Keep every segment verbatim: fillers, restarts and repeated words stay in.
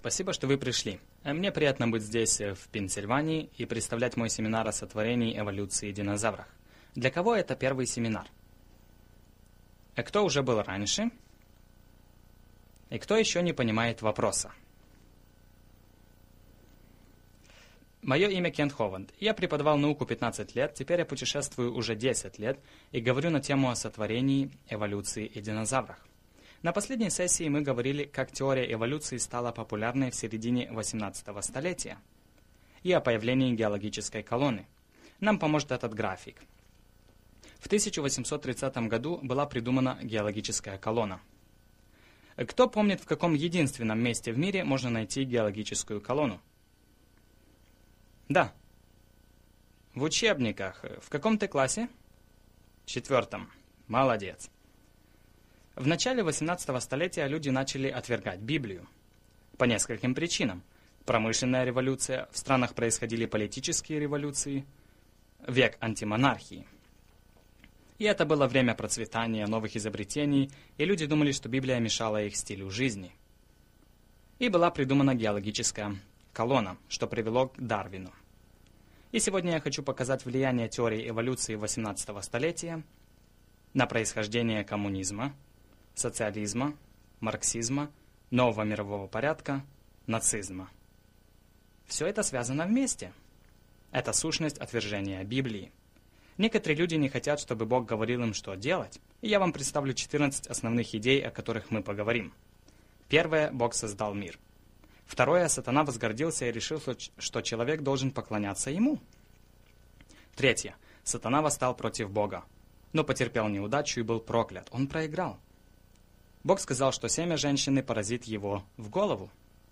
спасибо, что вы пришли. Мне приятно быть здесь, в Пенсильвании, и представлять мой семинар о сотворении эволюции и динозаврах. Для кого это первый семинар? А кто уже был раньше? И кто еще не понимает вопроса? Мое имя Кент Хованд. Я преподавал науку пятнадцать лет, теперь я путешествую уже десять лет и говорю на тему о сотворении, эволюции и динозаврах. На последней сессии мы говорили, как теория эволюции стала популярной в середине восемнадцатого столетия и о появлении геологической колонны. Нам поможет этот график. В тысяча восемьсот тридцатом году была придумана геологическая колонна. Кто помнит, в каком единственном месте в мире можно найти геологическую колонну? Да. В учебниках. В каком ты классе? В четвертом. Молодец. В начале восемнадцатого столетия люди начали отвергать Библию. По нескольким причинам. Промышленная революция, в странах происходили политические революции, век антимонархии. И это было время процветания, новых изобретений, и люди думали, что Библия мешала их стилю жизни. И была придумана геологическая колонна, что привело к Дарвину. И сегодня я хочу показать влияние теории эволюции восемнадцатого столетия на происхождение коммунизма, социализма, марксизма, нового мирового порядка, нацизма. Все это связано вместе. Это сущность отвержения Библии. Некоторые люди не хотят, чтобы Бог говорил им, что делать, и я вам представлю четырнадцать основных идей, о которых мы поговорим. Первое – Бог создал мир. Второе – Сатана возгордился и решил, что человек должен поклоняться ему. Третье – Сатана восстал против Бога, но потерпел неудачу и был проклят. Он проиграл. Бог сказал, что семя женщины поразит его в голову.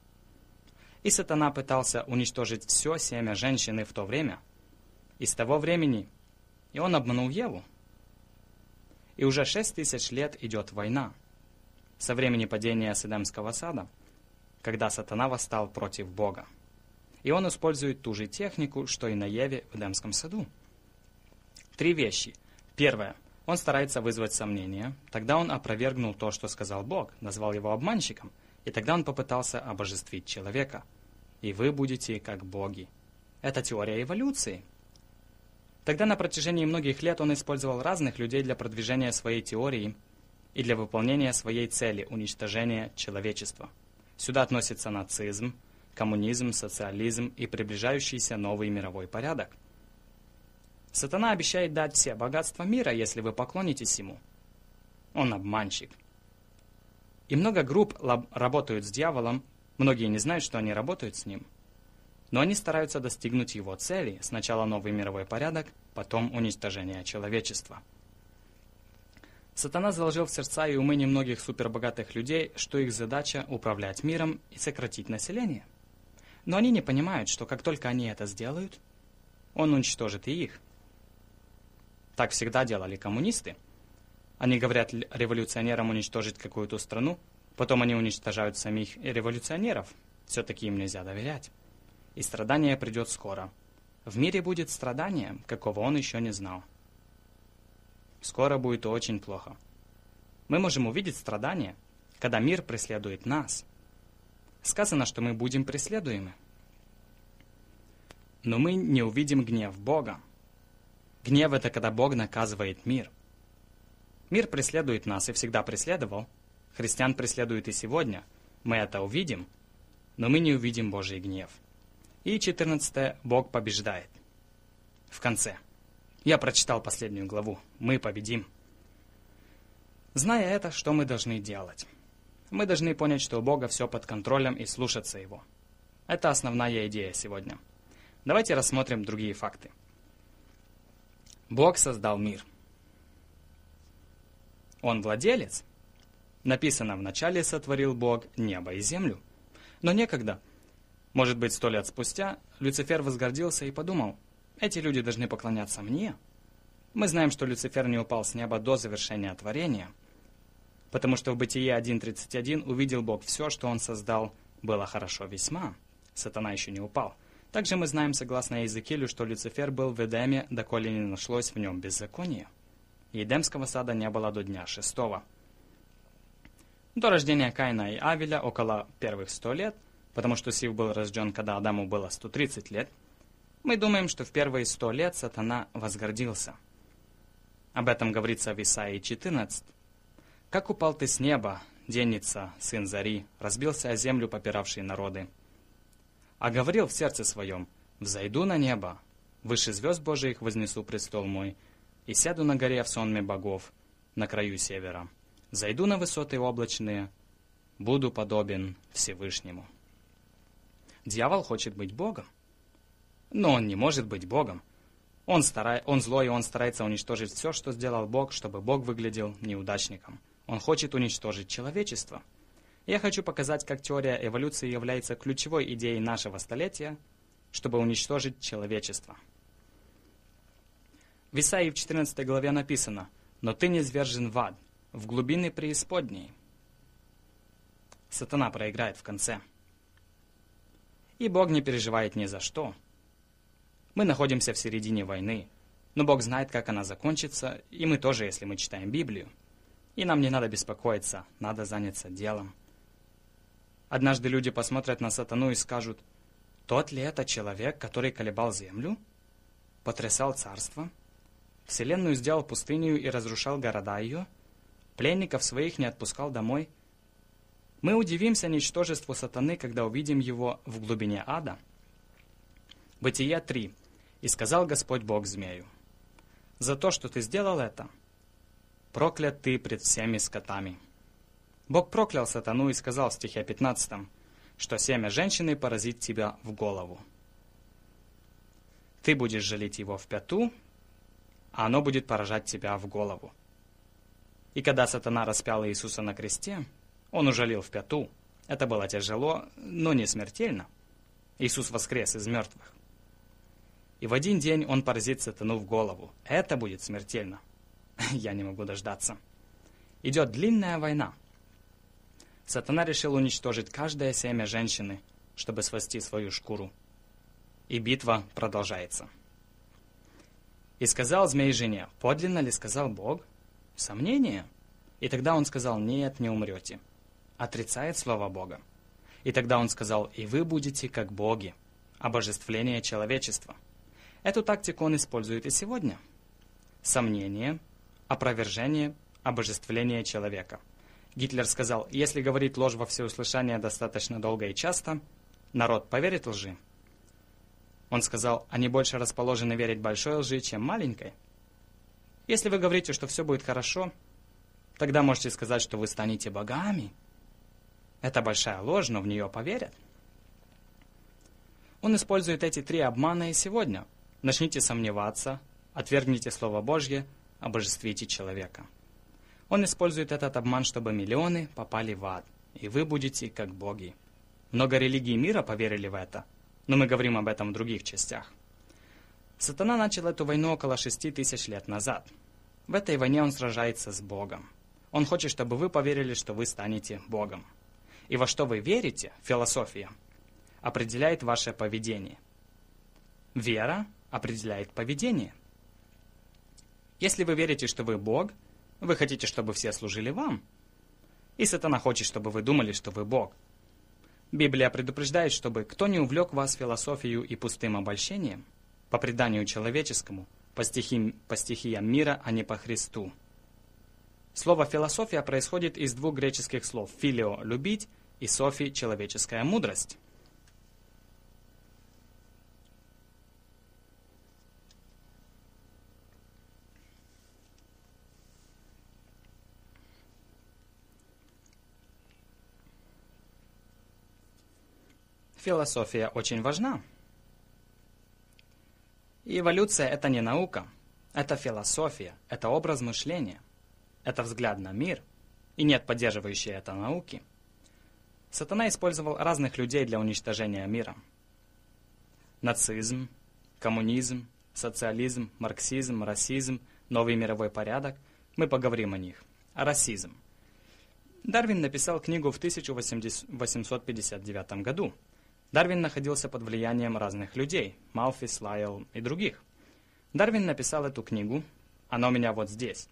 И Сатана пытался уничтожить все семя женщины в то время. И с того времени и он обманул Еву. И уже шесть тысяч лет идет война. Со времени падения с Эдемского сада, когда Сатана восстал против Бога. И он использует ту же технику, что и на Еве в Эдемском саду. Три вещи. Первое. Он старается вызвать сомнения. Тогда он опровергнул то, что сказал Бог, назвал его обманщиком. И тогда он попытался обожествить человека. И вы будете как боги. Это теория эволюции. Тогда на протяжении многих лет он использовал разных людей для продвижения своей теории и для выполнения своей цели – уничтожения человечества. Сюда относятся нацизм, коммунизм, социализм и приближающийся новый мировой порядок. Сатана обещает дать все богатства мира, если вы поклонитесь ему. Он обманщик. И много групп работают с дьяволом, многие не знают, что они работают с ним. Но они стараются достигнуть его цели. Сначала новый мировой порядок, потом уничтожение человечества. Сатана заложил в сердца и умы немногих супербогатых людей, что их задача управлять миром и сократить население. Но они не понимают, что как только они это сделают, он уничтожит и их. Так всегда делали коммунисты. Они говорят революционерам уничтожить какую-то страну, потом они уничтожают самих революционеров. Все-таки им нельзя доверять. И страдание придет скоро. В мире будет страдание, какого он еще не знал. Скоро будет очень плохо. Мы можем увидеть страдание, когда мир преследует нас. Сказано, что мы будем преследуемы. Но мы не увидим гнев Бога. Гнев – это когда Бог наказывает мир. Мир преследует нас и всегда преследовал. Христиан преследует и сегодня. Мы это увидим, но мы не увидим Божий гнев. И четырнадцатое. Бог побеждает. В конце. Я прочитал последнюю главу. Мы победим. Зная это, что мы должны делать? Мы должны понять, что у Бога все под контролем и слушаться Его. Это основная идея сегодня. Давайте рассмотрим другие факты. Бог создал мир. Он владелец. Написано, вначале сотворил Бог небо и землю. Но некогда, может быть, сто лет спустя, Люцифер возгордился и подумал, эти люди должны поклоняться мне. Мы знаем, что Люцифер не упал с неба до завершения творения, потому что в Бытие один тридцать один увидел Бог все, что Он создал, было хорошо весьма. Сатана еще не упал. Также мы знаем, согласно Иезекиилю, что Люцифер был в Эдеме, доколе не нашлось в нем беззакония. И Эдемского сада не было до дня шестого. До рождения Каина и Авеля, около первых ста лет, потому что Сив был рожден, когда Адаму было сто тридцать лет, мы думаем, что в первые сто лет сатана возгордился. Об этом говорится в Исаии четырнадцать. «Как упал ты с неба, денница, сын зари, разбился о землю попиравшие народы. А говорил в сердце своем, взойду на небо, выше звезд Божиих вознесу престол мой, и сяду на горе в сонме богов, на краю севера. Зайду на высоты облачные, буду подобен Всевышнему». Дьявол хочет быть Богом, но он не может быть Богом. Он, старай... он злой, и он старается уничтожить все, что сделал Бог, чтобы Бог выглядел неудачником. Он хочет уничтожить человечество. Я хочу показать, как теория эволюции является ключевой идеей нашего столетия, чтобы уничтожить человечество. В Исаии в четырнадцатой главе написано: «Но ты низвержен в ад, в глубины преисподней». Сатана проиграет в конце. И Бог не переживает ни за что. Мы находимся в середине войны, но Бог знает, как она закончится, и мы тоже, если мы читаем Библию. И нам не надо беспокоиться, надо заняться делом. Однажды люди посмотрят на сатану и скажут: «Тот ли это человек, который колебал землю, потрясал царство, вселенную сделал пустынью и разрушал города ее, пленников своих не отпускал домой?» Мы удивимся ничтожеству сатаны, когда увидим его в глубине ада. Бытие три. «И сказал Господь Бог змею: за то, что ты сделал это, проклят ты пред всеми скотами». Бог проклял сатану и сказал в стихе пятнадцатом, что семя женщины поразит тебя в голову. Ты будешь жалить его в пяту, а оно будет поражать тебя в голову. И когда сатана распял Иисуса на кресте, он ужалил в пяту. Это было тяжело, но не смертельно. Иисус воскрес из мертвых. И в один день он поразит сатану в голову. Это будет смертельно. Я не могу дождаться. Идет длинная война. Сатана решил уничтожить каждое семя женщины, чтобы спасти свою шкуру. И битва продолжается. «И сказал змей жене: подлинно ли сказал Бог?» Сомнение. И тогда он сказал: «Нет, не умрете». Отрицает слово Бога. И тогда он сказал: «И вы будете как боги». Обожествление человечества. Эту тактику он использует и сегодня. Сомнение, опровержение, обожествление человека. Гитлер сказал: если говорить ложь во всеуслышание достаточно долго и часто, народ поверит лжи. Он сказал: они больше расположены верить большой лжи, чем маленькой. Если вы говорите, что все будет хорошо, тогда можете сказать, что вы станете богами. Это большая ложь, но в нее поверят. Он использует эти три обмана и сегодня. Начните сомневаться, отвергните Слово Божье, обожествите человека. Он использует этот обман, чтобы миллионы попали в ад, и вы будете как боги. Много религий мира поверили в это, но мы говорим об этом в других частях. Сатана начал эту войну около шести тысяч лет назад. В этой войне он сражается с Богом. Он хочет, чтобы вы поверили, что вы станете Богом. И во что вы верите, философия, определяет ваше поведение. Вера определяет поведение. Если вы верите, что вы Бог, вы хотите, чтобы все служили вам. И сатана хочет, чтобы вы думали, что вы Бог. Библия предупреждает, чтобы кто не увлек вас философией и пустым обольщением, по преданию человеческому, по, стихи, по стихиям мира, а не по Христу. Слово «философия» происходит из двух греческих слов «филио» – «любить» и «софи» – «человеческая мудрость». Философия очень важна. И эволюция – это не наука, это философия, это образ мышления, это взгляд на мир, и нет поддерживающей это науки. Сатана использовал разных людей для уничтожения мира. Нацизм, коммунизм, социализм, марксизм, расизм, новый мировой порядок – мы поговорим о них. А расизм. Дарвин написал книгу в тысяча восемьсот пятьдесят девятом году. Дарвин находился под влиянием разных людей, Малфис, Лайелл и других. Дарвин написал эту книгу, она у меня вот здесь.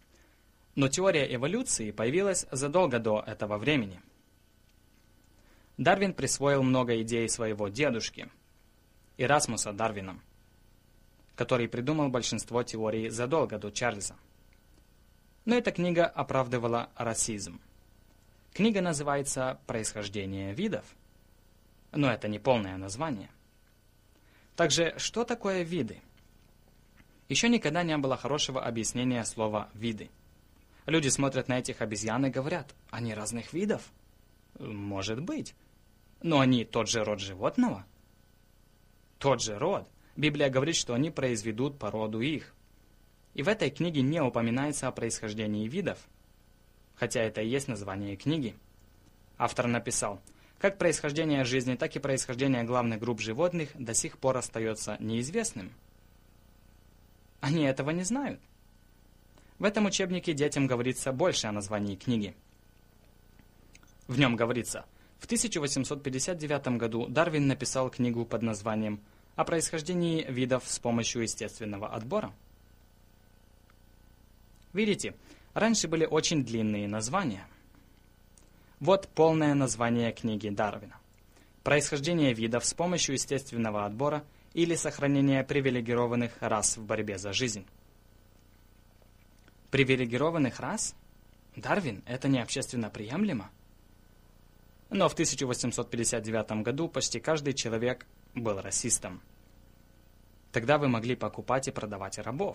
Но теория эволюции появилась задолго до этого времени. Дарвин присвоил много идей своего дедушки, Эрасмуса Дарвина, который придумал большинство теорий задолго до Чарльза. Но эта книга оправдывала расизм. Книга называется «Происхождение видов», но это не полное название. Также, что такое виды? Еще никогда не было хорошего объяснения слова «виды». Люди смотрят на этих обезьян и говорят, они разных видов? Может быть. Но они тот же род животного? Тот же род. Библия говорит, что они произведут породу их. И в этой книге не упоминается о происхождении видов, хотя это и есть название книги. Автор написал, как происхождение жизни, так и происхождение главных групп животных до сих пор остается неизвестным. Они этого не знают. В этом учебнике детям говорится больше о названии книги. В нем говорится, в тысяча восемьсот пятьдесят девятом году Дарвин написал книгу под названием «О происхождении видов с помощью естественного отбора». Видите, раньше были очень длинные названия. Вот полное название книги Дарвина. «Происхождение видов с помощью естественного отбора или сохранение привилегированных рас в борьбе за жизнь». Привилегированных рас? Дарвин, это не общественно приемлемо? Но в тысяча восемьсот пятьдесят девятом году почти каждый человек был расистом. Тогда вы могли покупать и продавать рабов.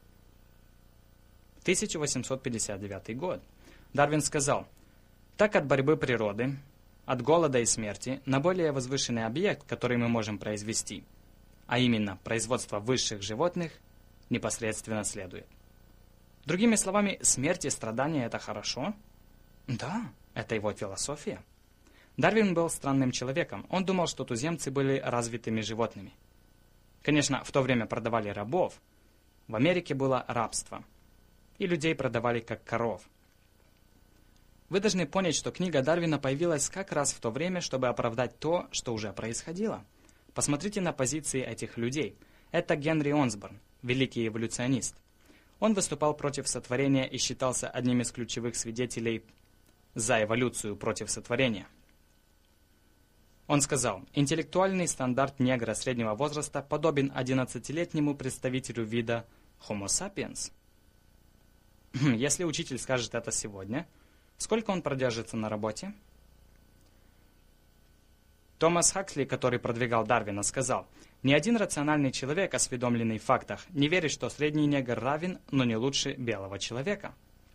тысяча восемьсот пятьдесят девятый год. Дарвин сказал, так от борьбы природы, от голода и смерти на более возвышенный объект, который мы можем произвести, а именно производство высших животных, непосредственно следует. Другими словами, смерть и страдания – это хорошо? Да, это его философия. Дарвин был странным человеком. Он думал, что туземцы были развитыми животными. Конечно, в то время продавали рабов. В Америке было рабство. И людей продавали как коров. Вы должны понять, что книга Дарвина появилась как раз в то время, чтобы оправдать то, что уже происходило. Посмотрите на позиции этих людей. Это Генри Осборн, великий эволюционист. Он выступал против сотворения и считался одним из ключевых свидетелей за эволюцию против сотворения. Он сказал, интеллектуальный стандарт негра среднего возраста подобен одиннадцатилетнему представителю вида Homo sapiens. Если учитель скажет это сегодня, сколько он продержится на работе? Томас Хаксли, который продвигал Дарвина, сказал, ни один рациональный человек, осведомленный в фактах, не верит, что средний негр равен, но не лучше белого человека.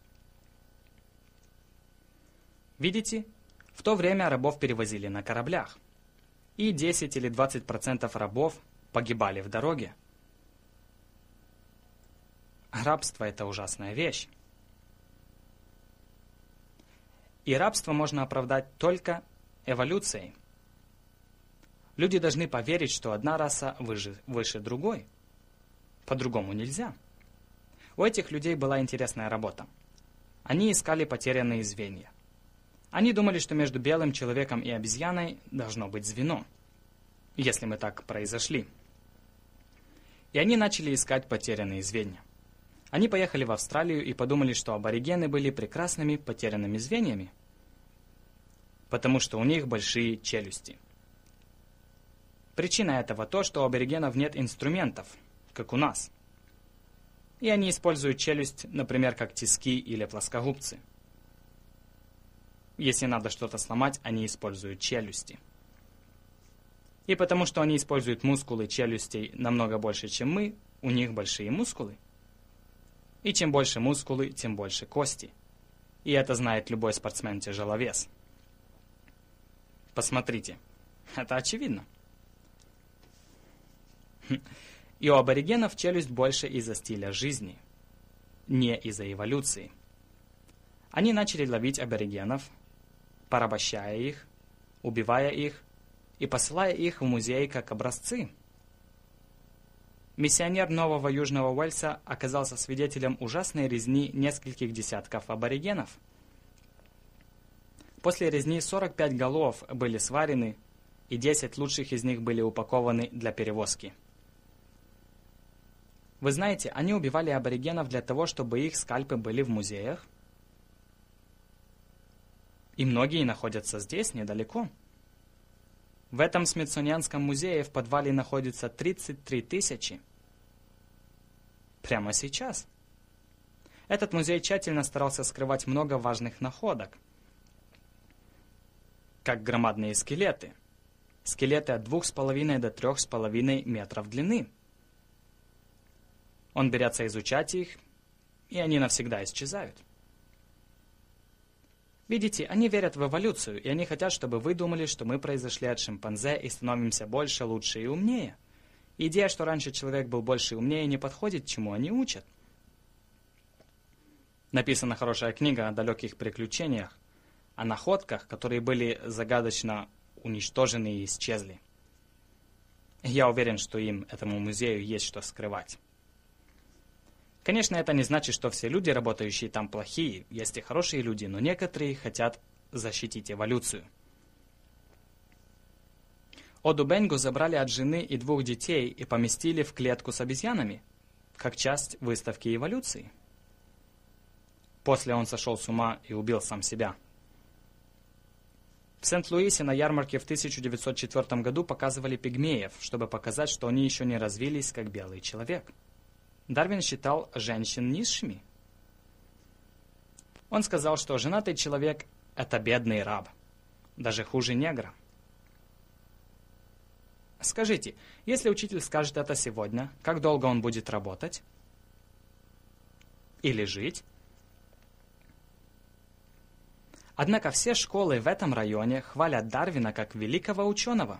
Видите, в то время рабов перевозили на кораблях. И десять или двадцать процентов рабов погибали в дороге. Рабство – это ужасная вещь. И рабство можно оправдать только эволюцией. Люди должны поверить, что одна раса выше, выше другой. По-другому нельзя. У этих людей была интересная работа. Они искали потерянные звенья. Они думали, что между белым человеком и обезьяной должно быть звено, если мы так произошли. И они начали искать потерянные звенья. Они поехали в Австралию и подумали, что аборигены были прекрасными потерянными звеньями, потому что у них большие челюсти. Причина этого то, что у аборигенов нет инструментов, как у нас. И они используют челюсть, например, как тиски или плоскогубцы. Если надо что-то сломать, они используют челюсти. И потому что они используют мускулы челюстей намного больше, чем мы, у них большие мускулы. И чем больше мускулы, тем больше кости. И это знает любой спортсмен-тяжеловес. Посмотрите, это очевидно. И у аборигенов челюсть больше из-за стиля жизни, не из-за эволюции. Они начали ловить аборигенов, порабощая их, убивая их и посылая их в музей как образцы. Миссионер Нового Южного Уэльса оказался свидетелем ужасной резни нескольких десятков аборигенов. После резни сорок пять голов были сварены, и десять лучших из них были упакованы для перевозки. Вы знаете, они убивали аборигенов для того, чтобы их скальпы были в музеях. И многие находятся здесь, недалеко. В этом Смитсонианском музее в подвале находится тридцать три тысячи. Прямо сейчас. Этот музей тщательно старался скрывать много важных находок, как громадные скелеты. Скелеты от двух с половиной до трех с половиной метров длины. Он берется изучать их, и они навсегда исчезают. Видите, они верят в эволюцию, и они хотят, чтобы вы думали, что мы произошли от шимпанзе и становимся больше, лучше и умнее. Идея, что раньше человек был больше и умнее, не подходит, чему они учат. Написана хорошая книга о далеких приключениях, о находках, которые были загадочно уничтожены и исчезли. Я уверен, что им, этому музею, есть что скрывать. Конечно, это не значит, что все люди, работающие там, плохие. Есть и хорошие люди, но некоторые хотят защитить эволюцию. Оду Бенгу забрали от жены и двух детей и поместили в клетку с обезьянами, как часть выставки эволюции. После он сошел с ума и убил сам себя. В Сент-Луисе на ярмарке в тысяча девятьсот четвёртом году показывали пигмеев, чтобы показать, что они еще не развились, как белый человек. Дарвин считал женщин низшими. Он сказал, что женатый человек – это бедный раб, даже хуже негра. Скажите, если учитель скажет это сегодня, как долго он будет работать? Или жить? Однако все школы в этом районе хвалят Дарвина как великого ученого.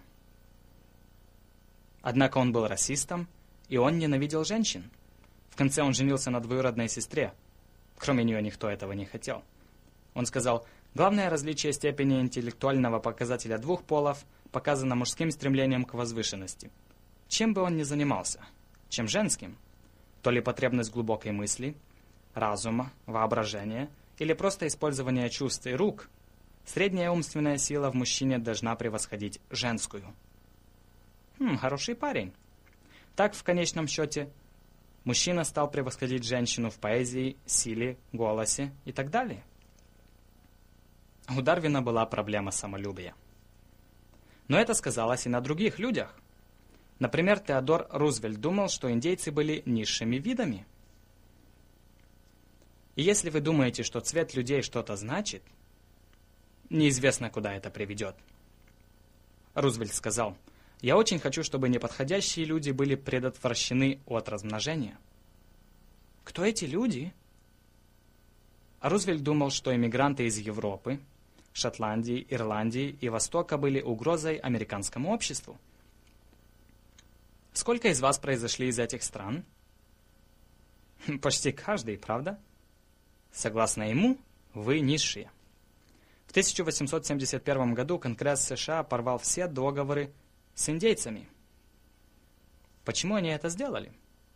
Однако он был расистом, и он ненавидел женщин. В конце он женился на двоюродной сестре. Кроме нее никто этого не хотел. Он сказал, главное различие степени интеллектуального показателя двух полов показано мужским стремлением к возвышенности. Чем бы он ни занимался, чем женским, то ли потребность глубокой мысли, разума, воображения, или просто использование чувств и рук, средняя умственная сила в мужчине должна превосходить женскую. Хм, хороший парень. Так, в конечном счете, мужчина стал превосходить женщину в поэзии, силе, голосе и так далее. У Дарвина была проблема самолюбия. Но это сказалось и на других людях. Например, Теодор Рузвельт думал, что индейцы были низшими видами. И если вы думаете, что цвет людей что-то значит, неизвестно, куда это приведет. Рузвельт сказал, «Я очень хочу, чтобы неподходящие люди были предотвращены от размножения». Кто эти люди? А Рузвельт думал, что эмигранты из Европы, Шотландии, Ирландии и Востока были угрозой американскому обществу. Сколько из вас произошли из этих стран? Почти каждый, правда? Согласно ему, вы низшие. В тысяча восемьсот семьдесят первом году Конгресс США порвал все договоры с индейцами. Почему они это сделали?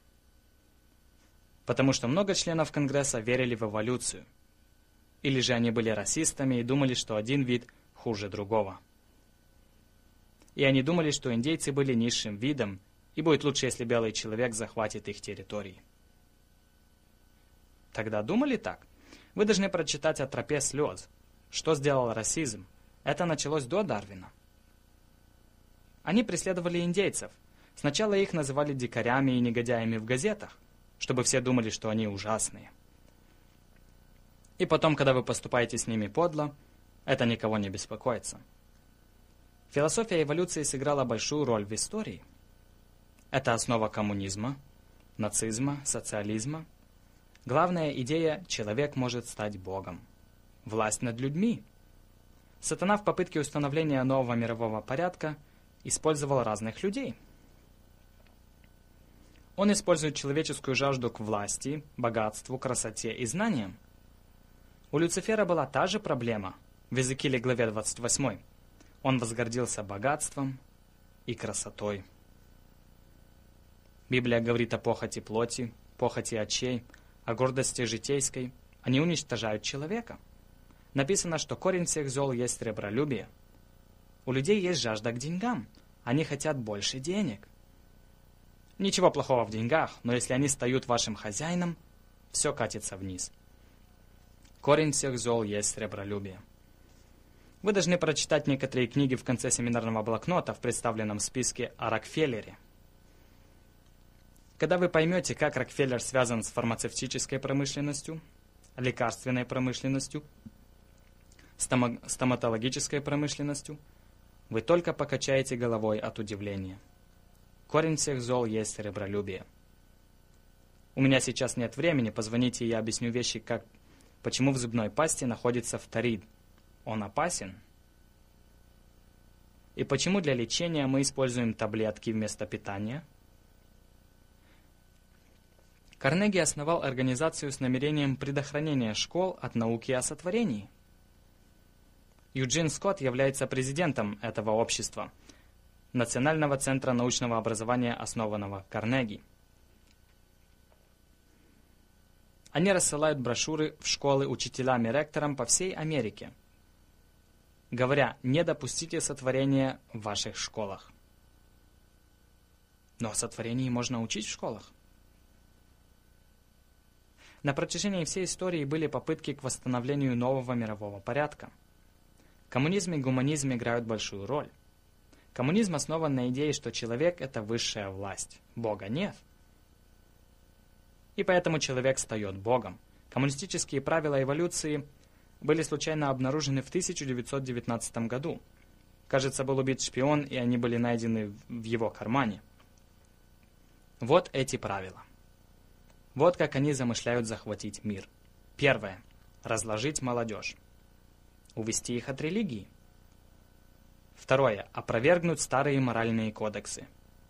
Потому что много членов Конгресса верили в эволюцию. Или же они были расистами и думали, что один вид хуже другого. И они думали, что индейцы были низшим видом, и будет лучше, если белый человек захватит их территории. Тогда думали так? Вы должны прочитать о тропе слез. Что сделал расизм? Это началось до Дарвина. Они преследовали индейцев. Сначала их называли дикарями и негодяями в газетах, чтобы все думали, что они ужасные. И потом, когда вы поступаете с ними подло, это никого не беспокоится. Философия эволюции сыграла большую роль в истории. Это основа коммунизма, нацизма, социализма. Главная идея – человек может стать Богом. Власть над людьми. Сатана в попытке установления нового мирового порядка использовал разных людей. Он использует человеческую жажду к власти, богатству, красоте и знаниям. У Люцифера была та же проблема в Иезекииле главе двадцать восьмой. Он возгордился богатством и красотой. Библия говорит о похоти плоти, похоти очей, о гордости житейской. Они уничтожают человека. Написано, что корень всех зол есть сребролюбие. У людей есть жажда к деньгам. Они хотят больше денег. Ничего плохого в деньгах, но если они стают вашим хозяином, все катится вниз. Корень всех зол есть сребролюбие. Вы должны прочитать некоторые книги в конце семинарного блокнота в представленном списке о Рокфеллере. Когда вы поймете, как Рокфеллер связан с фармацевтической промышленностью, лекарственной промышленностью, стомо- стоматологической промышленностью, вы только покачаете головой от удивления. Корень всех зол есть сребролюбие. У меня сейчас нет времени, позвоните, и я объясню вещи, как почему в зубной пасте находится фторид. Он опасен. И почему для лечения мы используем таблетки вместо питания? Карнеги основал организацию с намерением предохранения школ от науки о сотворении. Юджин Скотт является президентом этого общества, Национального центра научного образования, основанного Карнеги. Они рассылают брошюры в школы учителям и ректорам по всей Америке, говоря: не допустите сотворения в ваших школах. Но о сотворении можно учить в школах. На протяжении всей истории были попытки к восстановлению нового мирового порядка. Коммунизм и гуманизм играют большую роль. Коммунизм основан на идее, что человек – это высшая власть, Бога нет. И поэтому человек стает Богом. Коммунистические правила эволюции были случайно обнаружены в тысяча девятьсот девятнадцатом году. Кажется, был убит шпион, и они были найдены в его кармане. Вот эти правила. Вот как они замышляют захватить мир. Первое. Разложить молодежь. Увести их от религии. Второе. Опровергнуть старые моральные кодексы.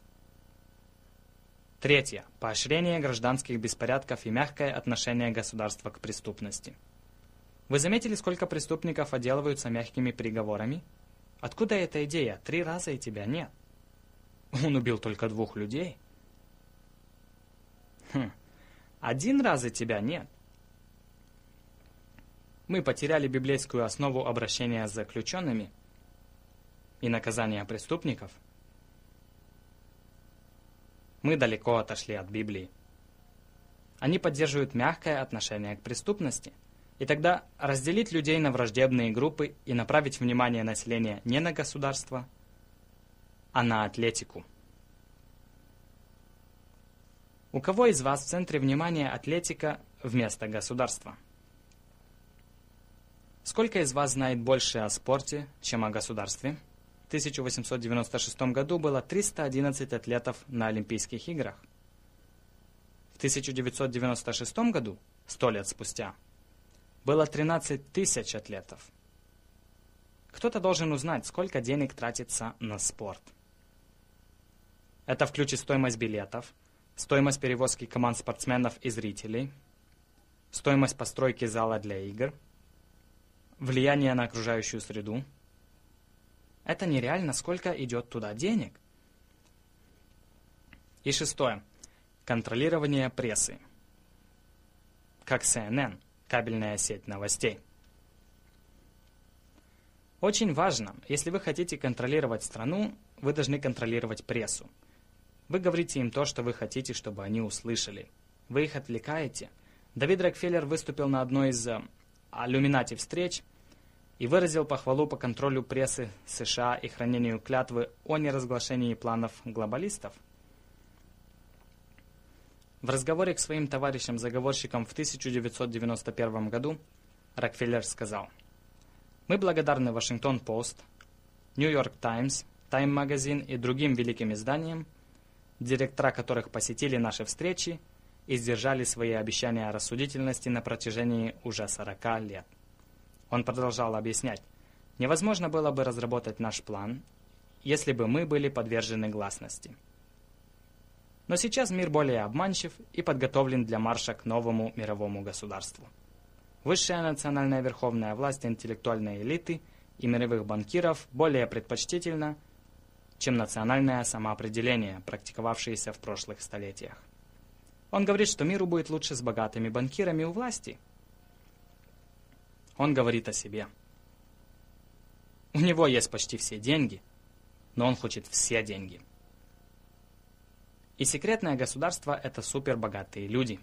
Третье. Поощрение гражданских беспорядков и мягкое отношение государства к преступности. Вы заметили, сколько преступников отделываются мягкими приговорами? Откуда эта идея? Три раза и тебя нет. Он убил только двух людей. Хм. Один раз и тебя нет. Мы потеряли библейскую основу обращения с заключенными и наказания преступников. Мы далеко отошли от Библии. Они поддерживают мягкое отношение к преступности. И тогда разделить людей на враждебные группы и направить внимание населения не на государство, а на атлетику. У кого из вас в центре внимания атлетика вместо государства? Сколько из вас знает больше о спорте, чем о государстве? В тысяча восемьсот девяносто шестом году было триста одиннадцать атлетов на Олимпийских играх. В тысяча девятьсот девяносто шестом году, сто лет спустя, было тринадцать тысяч атлетов. Кто-то должен узнать, сколько денег тратится на спорт. Это включит стоимость билетов, стоимость перевозки команд спортсменов и зрителей, стоимость постройки зала для игр, влияние на окружающую среду. Это нереально, сколько идет туда денег. И шестое. Контролирование прессы. Как Си Эн Эн, кабельная сеть новостей. Очень важно, если вы хотите контролировать страну, вы должны контролировать прессу. Вы говорите им то, что вы хотите, чтобы они услышали. Вы их отвлекаете. Давид Рокфеллер выступил на одной из алюминати встреч и выразил похвалу по контролю прессы США и хранению клятвы о неразглашении планов глобалистов. В разговоре к своим товарищам-заговорщикам в тысяча девятьсот девяносто первом году Рокфеллер сказал: «Мы благодарны Вашингтон-Пост, Нью-Йорк Таймс, Тайм-магазин и другим великим изданиям, директора которых посетили наши встречи и сдержали свои обещания о рассудительности на протяжении уже сорока лет». Он продолжал объяснять: «Невозможно было бы разработать наш план, если бы мы были подвержены гласности. Но сейчас мир более обманчив и подготовлен для марша к новому мировому государству. Высшая национальная верховная власть интеллектуальной элиты и мировых банкиров более предпочтительна, чем национальное самоопределение, практиковавшееся в прошлых столетиях. Он говорит, что миру будет лучше с богатыми банкирами у власти. Он говорит о себе. У него есть почти все деньги, но он хочет все деньги. И секретное государство – это супербогатые люди».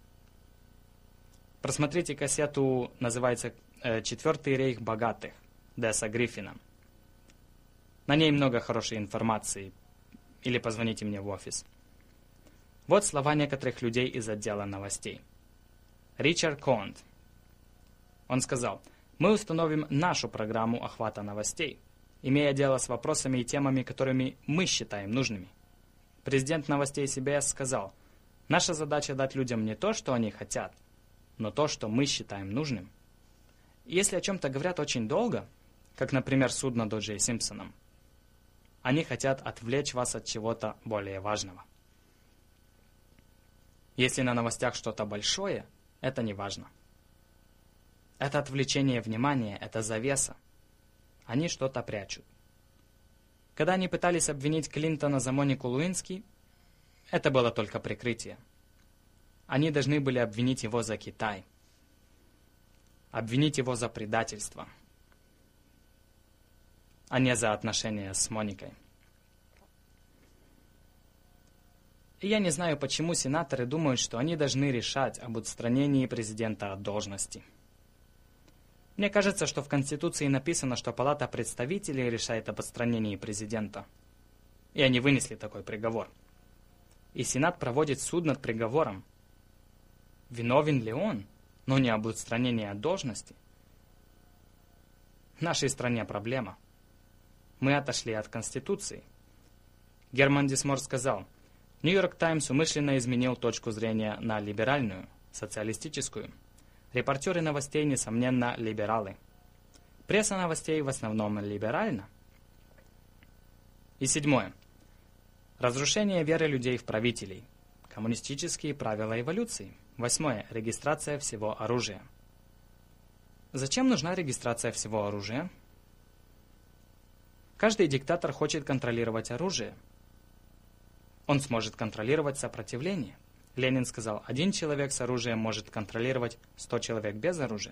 Просмотрите кассету, называется «Четвертый рейх богатых». Десса Гриффина. На ней много хорошей информации. Или позвоните мне в офис. Вот слова некоторых людей из отдела новостей. Ричард Конт. Он сказал: «Мы установим нашу программу охвата новостей, имея дело с вопросами и темами, которыми мы считаем нужными». Президент новостей си би эс сказал: «Наша задача дать людям не то, что они хотят, но то, что мы считаем нужным». Если о чем-то говорят очень долго, как, например, суд над О Джей Симпсоном, они хотят отвлечь вас от чего-то более важного. Если на новостях что-то большое, это не важно. Это отвлечение внимания, это завеса. Они что-то прячут. Когда они пытались обвинить Клинтона за Монику Луински, это было только прикрытие. Они должны были обвинить его за Китай. Обвинить его за предательство, а не за отношения с Моникой. И я не знаю, почему сенаторы думают, что они должны решать об отстранении президента от должности. Мне кажется, что в Конституции написано, что Палата представителей решает об отстранении президента. И они вынесли такой приговор. И Сенат проводит суд над приговором. Виновен ли он, но не об отстранении от должности? В нашей стране проблема. Мы отошли от Конституции. Герман Дисмор сказал: «Нью-Йорк Таймс умышленно изменил точку зрения на либеральную, социалистическую. Репортеры новостей, несомненно, либералы. Пресса новостей в основном либеральна». И седьмое. Разрушение веры людей в правителей. Коммунистические правила эволюции. Восьмое. Регистрация всего оружия. Зачем нужна регистрация всего оружия? Каждый диктатор хочет контролировать оружие. Он сможет контролировать сопротивление. Ленин сказал: один человек с оружием может контролировать сто человек без оружия.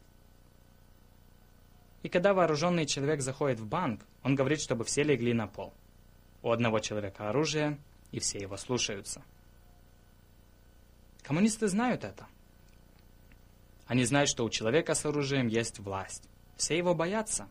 И когда вооруженный человек заходит в банк, он говорит, чтобы все легли на пол. У одного человека оружие, и все его слушаются. Коммунисты знают это. Они знают, что у человека с оружием есть власть. Все его боятся.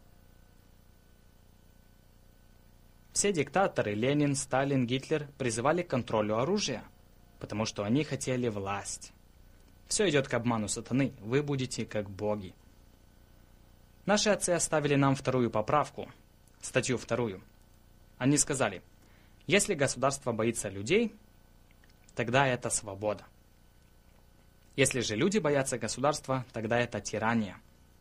Все диктаторы, Ленин, Сталин, Гитлер, призывали к контролю оружия, потому что они хотели власть. Все идет к обману сатаны. Вы будете как боги. Наши отцы оставили нам вторую поправку, статью вторую. Они сказали: если государство боится людей, тогда это свобода. Если же люди боятся государства, тогда это тирания.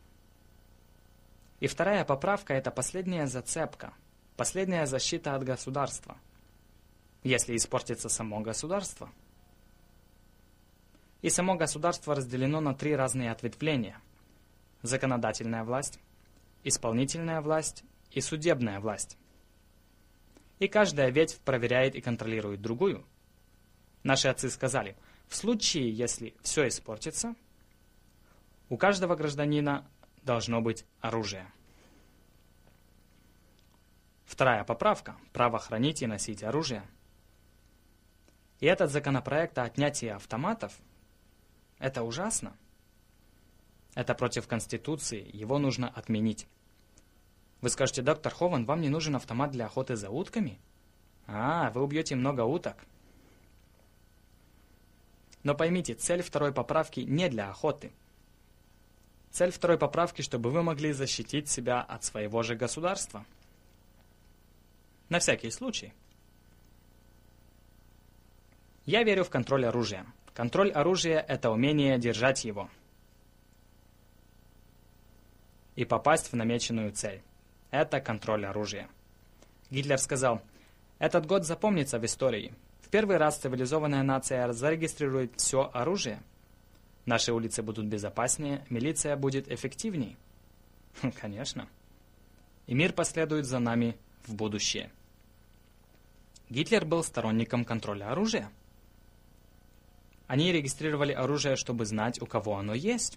И вторая поправка – это последняя зацепка, последняя защита от государства. Если испортится само государство. И само государство разделено на три разные ответвления: законодательная власть, исполнительная власть и судебная власть. И каждая ветвь проверяет и контролирует другую. Наши отцы сказали: в случае, если все испортится, у каждого гражданина должно быть оружие. Вторая поправка – право хранить и носить оружие. И этот законопроект о отнятии автоматов – это ужасно. Это против Конституции, его нужно отменить. Вы скажете: доктор Хован, вам не нужен автомат для охоты за утками? А, вы убьете много уток. Но поймите, цель второй поправки не для охоты. Цель второй поправки, чтобы вы могли защитить себя от своего же государства. На всякий случай. Я верю в контроль оружия. Контроль оружия – это умение держать его и попасть в намеченную цель. Это контроль оружия. Гитлер сказал: этот год запомнится в истории. В первый раз цивилизованная нация зарегистрирует все оружие. Наши улицы будут безопаснее, милиция будет эффективнее. Конечно. И мир последует за нами в будущее. Гитлер был сторонником контроля оружия. Они регистрировали оружие, чтобы знать, у кого оно есть.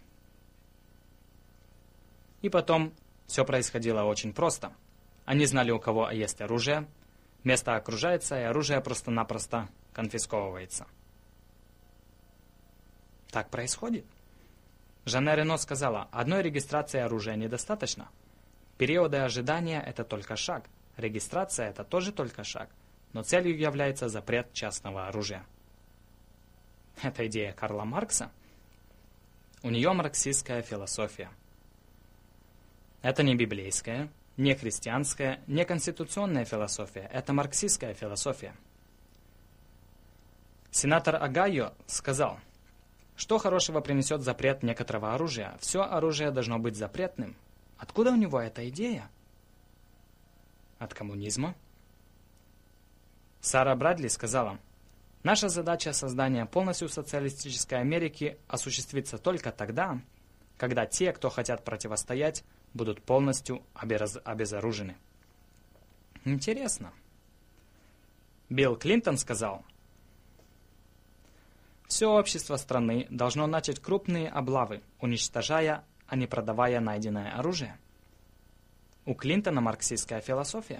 И потом все происходило очень просто. Они знали, у кого есть оружие, место окружается, и оружие просто-напросто конфисковывается. Так происходит. Жанне Рено сказала: одной регистрации оружия недостаточно. Периоды ожидания – это только шаг. Регистрация – это тоже только шаг. Но целью является запрет частного оружия. Это идея Карла Маркса. У нее марксистская философия. Это не библейская, не христианская, не конституционная философия. Это марксистская философия. Сенатор Огайо сказал, что хорошего принесет запрет некоторого оружия. Все оружие должно быть запретным. Откуда у него эта идея? От коммунизма. Сара Брэдли сказала, наша задача создания полностью социалистической Америки осуществится только тогда, когда те, кто хотят противостоять, будут полностью обез... обезоружены. Интересно. Билл Клинтон сказал, все общество страны должно начать крупные облавы, уничтожая, а не продавая найденное оружие. У Клинтона марксистская философия.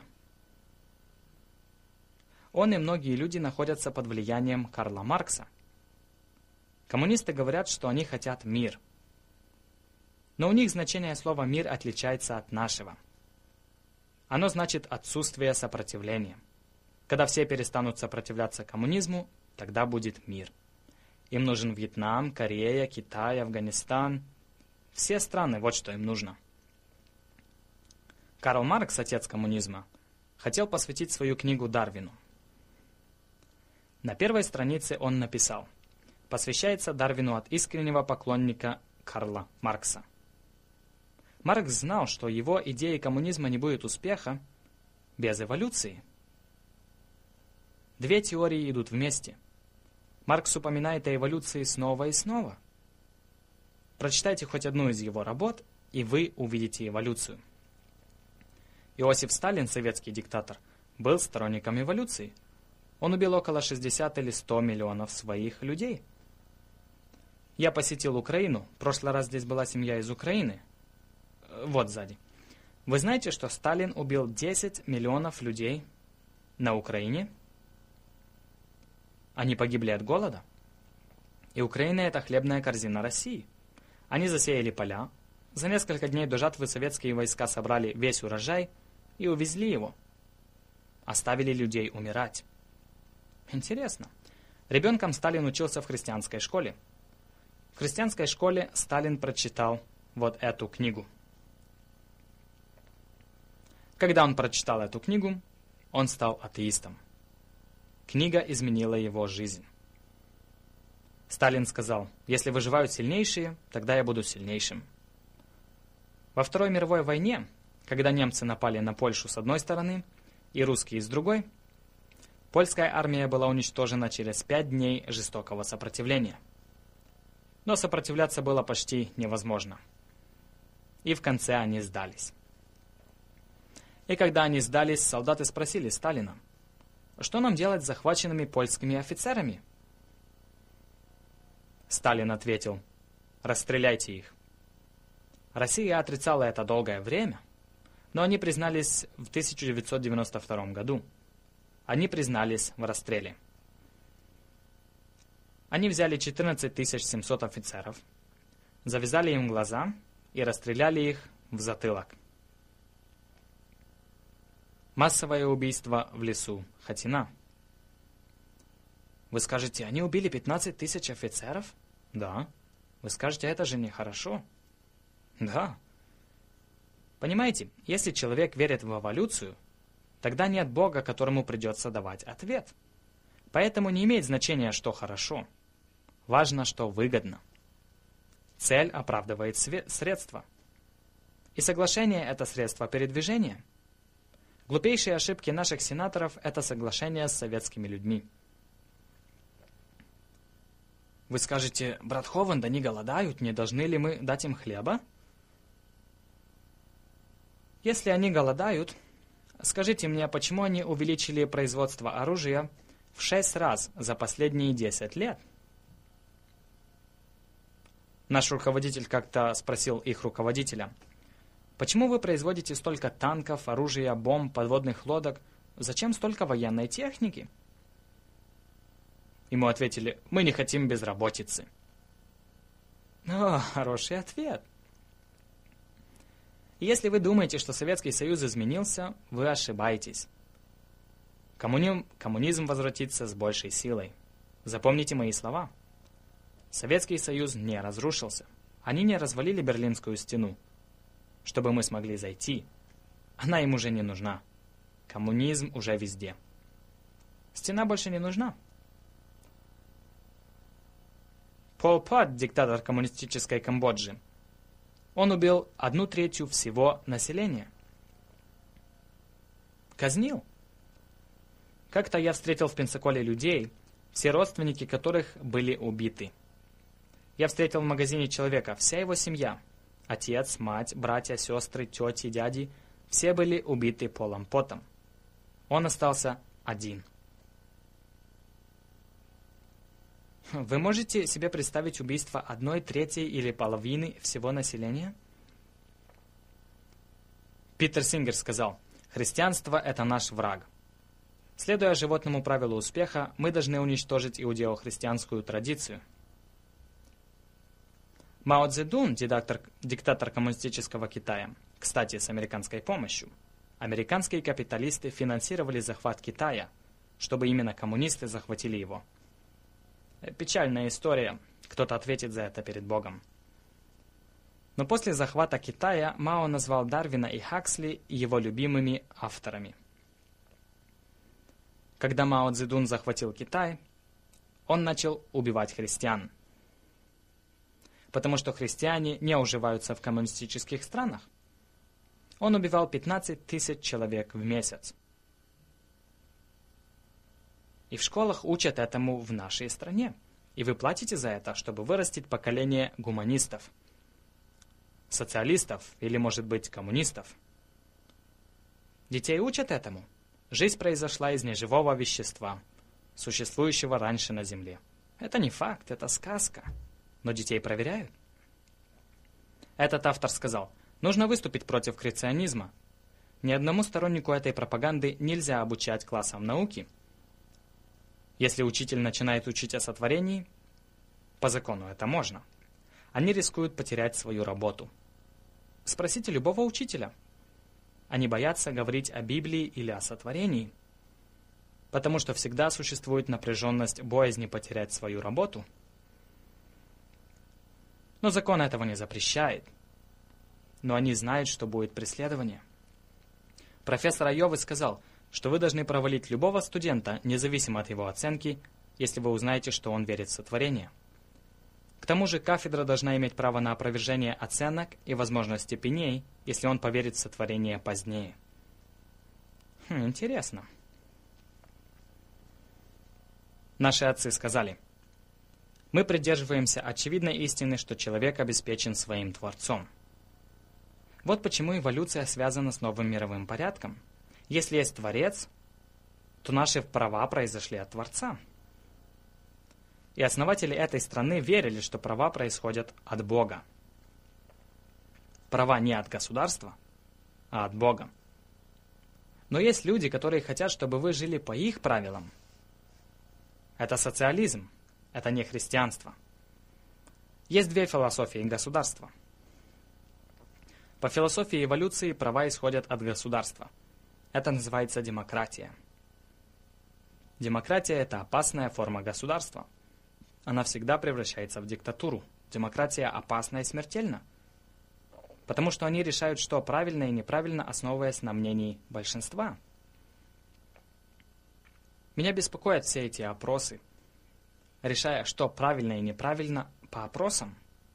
Он и многие люди находятся под влиянием Карла Маркса. Коммунисты говорят, что они хотят мир. Но у них значение слова «мир» отличается от нашего. Оно значит отсутствие сопротивления. Когда все перестанут сопротивляться коммунизму, тогда будет мир. Им нужен Вьетнам, Корея, Китай, Афганистан. Все страны, вот что им нужно. Карл Маркс, отец коммунизма, хотел посвятить свою книгу Дарвину. На первой странице он написал: «Посвящается Дарвину от искреннего поклонника Карла Маркса». Маркс знал, что его идеи коммунизма не будет успеха без эволюции. Две теории идут вместе. Маркс упоминает о эволюции снова и снова. Прочитайте хоть одну из его работ, и вы увидите эволюцию. Иосиф Сталин, советский диктатор, был сторонником эволюции. Он убил около шестидесяти или ста миллионов своих людей. Я посетил Украину. В прошлый раз здесь была семья из Украины. Вот сзади. Вы знаете, что Сталин убил десять миллионов людей на Украине? Они погибли от голода. И Украина – это хлебная корзина России. Они засеяли поля. За несколько дней до жатвы советские войска собрали весь урожай и увезли его. Оставили людей умирать. Интересно. Ребенком Сталин учился в христианской школе. В христианской школе Сталин прочитал вот эту книгу. Когда он прочитал эту книгу, он стал атеистом. Книга изменила его жизнь. Сталин сказал: «Если выживают сильнейшие, тогда я буду сильнейшим». Во Второй мировой войне, когда немцы напали на Польшу с одной стороны и русские с другой, польская армия была уничтожена через пять дней жестокого сопротивления. Но сопротивляться было почти невозможно. И в конце они сдались. И когда они сдались, солдаты спросили Сталина: «Что нам делать с захваченными польскими офицерами?» Сталин ответил: «Расстреляйте их». Россия отрицала это долгое время, но они признались в тысяча девятьсот девяносто втором году. Они признались в расстреле. Они взяли четырнадцать тысяч семьсот офицеров, завязали им глаза и расстреляли их в затылок. Массовое убийство в лесу Хатина. Вы скажете, они убили пятнадцать тысяч офицеров? Да. Вы скажете, это же нехорошо. Да. Понимаете, если человек верит в эволюцию, тогда нет Бога, которому придется давать ответ. Поэтому не имеет значения, что хорошо. Важно, что выгодно. Цель оправдывает средства. И соглашение – это средство передвижения. Глупейшие ошибки наших сенаторов – это соглашение с советскими людьми. Вы скажете: брат Хованд, они голодают, не должны ли мы дать им хлеба? Если они голодают, скажите мне, почему они увеличили производство оружия в шесть раз за последние десять лет? Наш руководитель как-то спросил их руководителя: «Почему вы производите столько танков, оружия, бомб, подводных лодок? Зачем столько военной техники?» Ему ответили: «Мы не хотим безработицы». О, хороший ответ. И если вы думаете, что Советский Союз изменился, вы ошибаетесь. Коммуни... Коммунизм возвратится с большей силой. Запомните мои слова. Советский Союз не разрушился. Они не развалили Берлинскую стену, чтобы мы смогли зайти. Она им уже не нужна. Коммунизм уже везде. Стена больше не нужна. Пол Пот, диктатор коммунистической Камбоджи, он убил одну третью всего населения. Казнил. Как-то я встретил в Пенсаколе людей, все родственники которых были убиты. Я встретил в магазине человека, вся его семья, отец, мать, братья, сестры, тети, дяди, все были убиты Полом Потом. Он остался один. Вы можете себе представить убийство одной трети или половины всего населения? Питер Сингер сказал, христианство – это наш враг. Следуя животному правилу успеха, мы должны уничтожить иудео-христианскую традицию. Мао Цзэдун, диктатор, диктатор коммунистического Китая, кстати, с американской помощью, американские капиталисты финансировали захват Китая, чтобы именно коммунисты захватили его. Печальная история, кто-то ответит за это перед Богом. Но после захвата Китая Мао назвал Дарвина и Хаксли его любимыми авторами. Когда Мао Цзэдун захватил Китай, он начал убивать христиан. Потому что христиане не уживаются в коммунистических странах. Он убивал пятнадцать тысяч человек в месяц. И в школах учат этому в нашей стране. И вы платите за это, чтобы вырастить поколение гуманистов, социалистов или, может быть, коммунистов. Детей учат этому. Жизнь произошла из неживого вещества, существующего раньше на Земле. Это не факт, это сказка. Но детей проверяют. Этот автор сказал, нужно выступить против креационизма. Ни одному стороннику этой пропаганды нельзя обучать классам науки. Если учитель начинает учить о сотворении, по закону это можно. Они рискуют потерять свою работу. Спросите любого учителя. Они боятся говорить о Библии или о сотворении, потому что всегда существует напряженность боязни потерять свою работу. Но закон этого не запрещает. Но они знают, что будет преследование. Профессор Айовы сказал, что вы должны провалить любого студента, независимо от его оценки, если вы узнаете, что он верит в сотворение. К тому же кафедра должна иметь право на опровержение оценок и, возможно, степеней, если он поверит в сотворение позднее. Хм, интересно. Наши отцы сказали, мы придерживаемся очевидной истины, что человек обеспечен своим Творцом. Вот почему эволюция связана с новым мировым порядком. Если есть Творец, то наши права произошли от Творца. И основатели этой страны верили, что права происходят от Бога. Права не от государства, а от Бога. Но есть люди, которые хотят, чтобы вы жили по их правилам. Это социализм, это не христианство. Есть две философии государства. По философии эволюции права исходят от государства. Это называется демократия. Демократия – это опасная форма государства. Она всегда превращается в диктатуру. Демократия опасна и смертельна. Потому что они решают, что правильно и неправильно, основываясь на мнении большинства. Меня беспокоят все эти опросы, решая, что правильно и неправильно по опросам.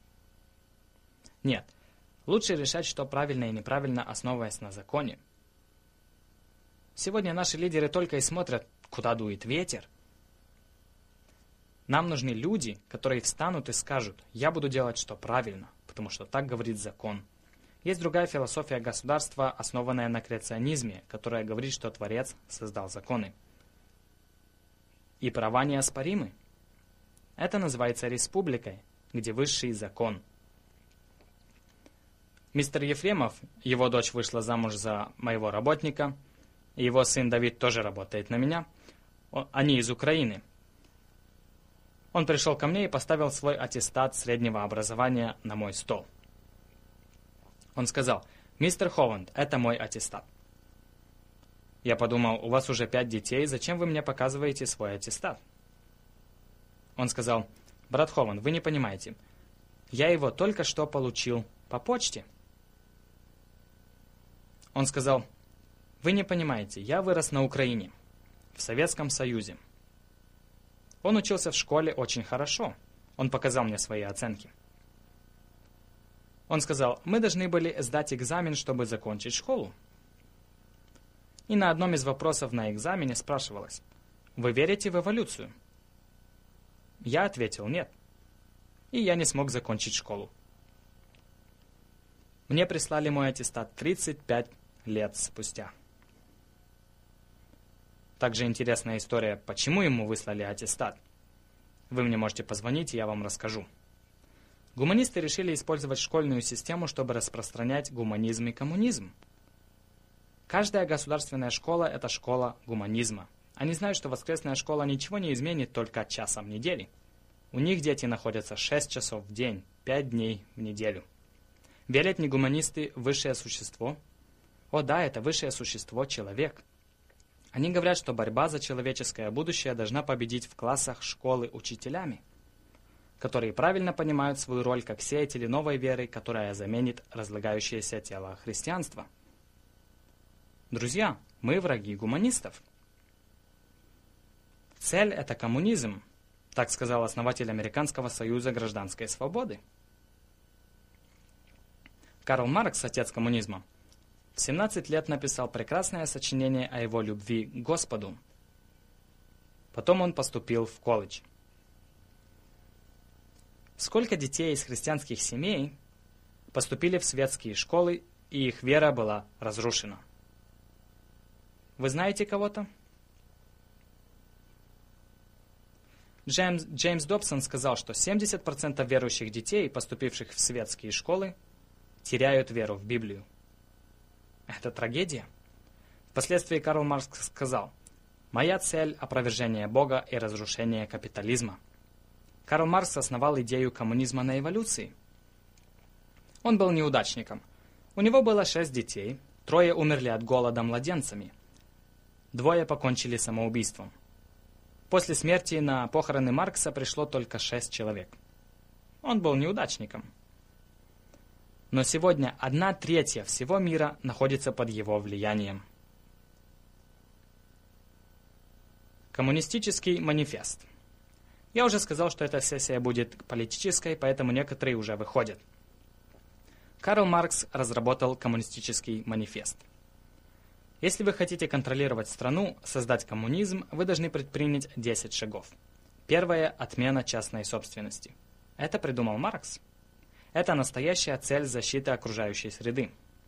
Нет, лучше решать, что правильно и неправильно, основываясь на законе. Сегодня наши лидеры только и смотрят, куда дует ветер. Нам нужны люди, которые встанут и скажут, я буду делать, что правильно, потому что так говорит закон. Есть другая философия государства, основанная на креационизме, которая говорит, что Творец создал законы. И права неоспоримы. Это называется республикой, где высший закон. Мистер Ефремов, его дочь вышла замуж за моего работника, и его сын Давид тоже работает на меня. Они из Украины. Он пришел ко мне и поставил свой аттестат среднего образования на мой стол. Он сказал, «Мистер Холланд, это мой аттестат». Я подумал, у вас уже пять детей, зачем вы мне показываете свой аттестат? Он сказал, брат Холланд, вы не понимаете, я его только что получил по почте. Он сказал, вы не понимаете, я вырос на Украине, в Советском Союзе. Он учился в школе очень хорошо. Он показал мне свои оценки. Он сказал, мы должны были сдать экзамен, чтобы закончить школу. И на одном из вопросов на экзамене спрашивалось, вы верите в эволюцию? Я ответил нет. И я не смог закончить школу. Мне прислали мой аттестат тридцать пять лет спустя. Также интересная история, почему ему выслали аттестат. Вы мне можете позвонить, и я вам расскажу. Гуманисты решили использовать школьную систему, чтобы распространять гуманизм и коммунизм. Каждая государственная школа – это школа гуманизма. Они знают, что воскресная школа ничего не изменит только часом в неделю. У них дети находятся шесть часов в день, пять дней в неделю. Верят ли гуманисты в высшее существо? О да, это высшее существо – человек. Они говорят, что борьба за человеческое будущее должна победить в классах школы учителями, которые правильно понимают свою роль как сеятели новой веры, которая заменит разлагающееся тело христианства. Друзья, мы враги гуманистов. Цель – это коммунизм, так сказал основатель Американского союза гражданской свободы. Карл Маркс, отец коммунизма, в семнадцать лет написал прекрасное сочинение о его любви к Господу. Потом он поступил в колледж. Сколько детей из христианских семей поступили в светские школы, и их вера была разрушена? Вы знаете кого-то? Джеймс, Джеймс Добсон сказал, что семьдесят процентов верующих детей, поступивших в светские школы, теряют веру в Библию. Это трагедия. Впоследствии Карл Маркс сказал, «Моя цель – опровержение Бога и разрушение капитализма». Карл Маркс основал идею коммунизма на эволюции. Он был неудачником. У него было шесть детей, трое умерли от голода младенцами. Двое покончили самоубийством. После смерти на похороны Маркса пришло только шесть человек. Он был неудачником. Но сегодня одна третья всего мира находится под его влиянием. Коммунистический манифест. Я уже сказал, что эта сессия будет политической, поэтому некоторые уже выходят. Карл Маркс разработал коммунистический манифест. Если вы хотите контролировать страну, создать коммунизм, вы должны предпринять десять шагов. Первое – отмена частной собственности. Это придумал Маркс. Это настоящая цель защиты окружающей среды.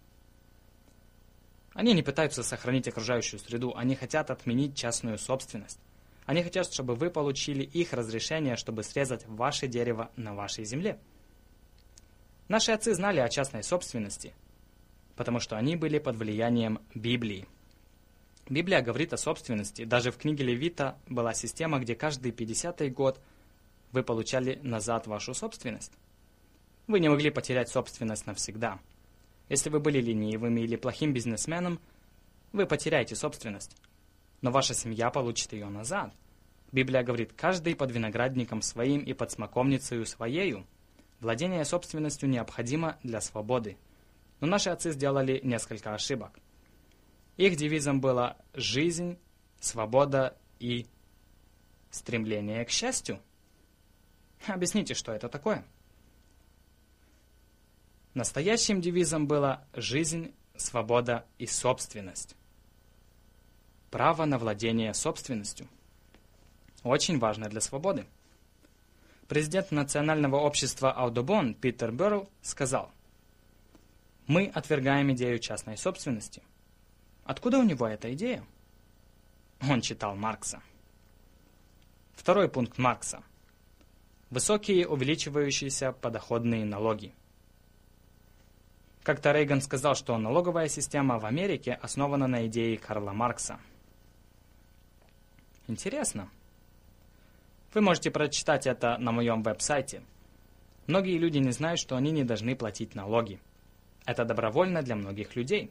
Они не пытаются сохранить окружающую среду, они хотят отменить частную собственность. Они хотят, чтобы вы получили их разрешение, чтобы срезать ваше дерево на вашей земле. Наши отцы знали о частной собственности, потому что они были под влиянием Библии. Библия говорит о собственности. Даже в книге Левита была система, где каждый пятидесятый год вы получали назад вашу собственность. Вы не могли потерять собственность навсегда. Если вы были ленивым или плохим бизнесменом, вы потеряете собственность. Но ваша семья получит ее назад. Библия говорит, каждый под виноградником своим и под смоковницею своею. Владение собственностью необходимо для свободы. Но наши отцы сделали несколько ошибок. Их девизом было «жизнь, свобода и стремление к счастью». Объясните, что это такое? Настоящим девизом было «жизнь, свобода и собственность». Право на владение собственностью. Очень важно для свободы. Президент Национального общества Аудубон Питер Берл сказал, «Мы отвергаем идею частной собственности». Откуда у него эта идея? Он читал Маркса. Второй пункт Маркса. Высокие увеличивающиеся подоходные налоги. Как-то Рейган сказал, что налоговая система в Америке основана на идее Карла Маркса. Интересно. Вы можете прочитать это на моем веб-сайте. Многие люди не знают, что они не должны платить налоги. Это добровольно для многих людей.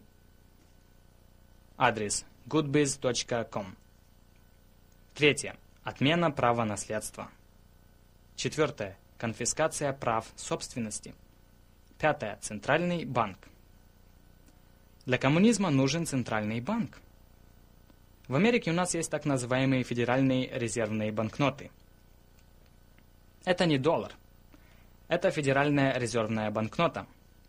Адрес goodbiz точка com. Третье. Отмена права наследства. Четвертое. Конфискация прав собственности. Пятое. Центральный банк. Для коммунизма нужен центральный банк. В Америке у нас есть так называемые федеральные резервные банкноты. Это не доллар. Это федеральная резервная банкнота.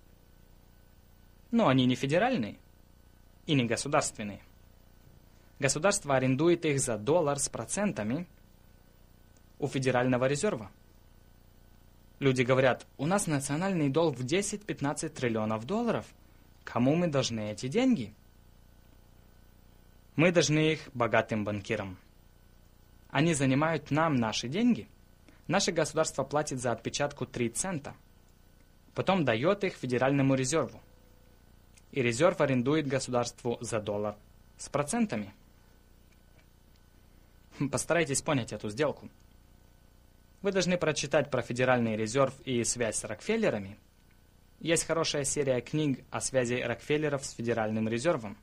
Но они не федеральные и не государственные. Государство арендует их за доллар с процентами у Федерального резерва. Люди говорят, у нас национальный долг в десять-пятнадцать триллионов долларов. Кому мы должны эти деньги? Мы должны их богатым банкирам. Они занимают нам наши деньги. Наше государство платит за отпечатку три цента. Потом дает их Федеральному резерву. И резерв арендует государству за доллар с процентами. Постарайтесь понять эту сделку. Вы должны прочитать про Федеральный резерв и связь с Рокфеллерами. Есть хорошая серия книг о связи Рокфеллеров с Федеральным резервом.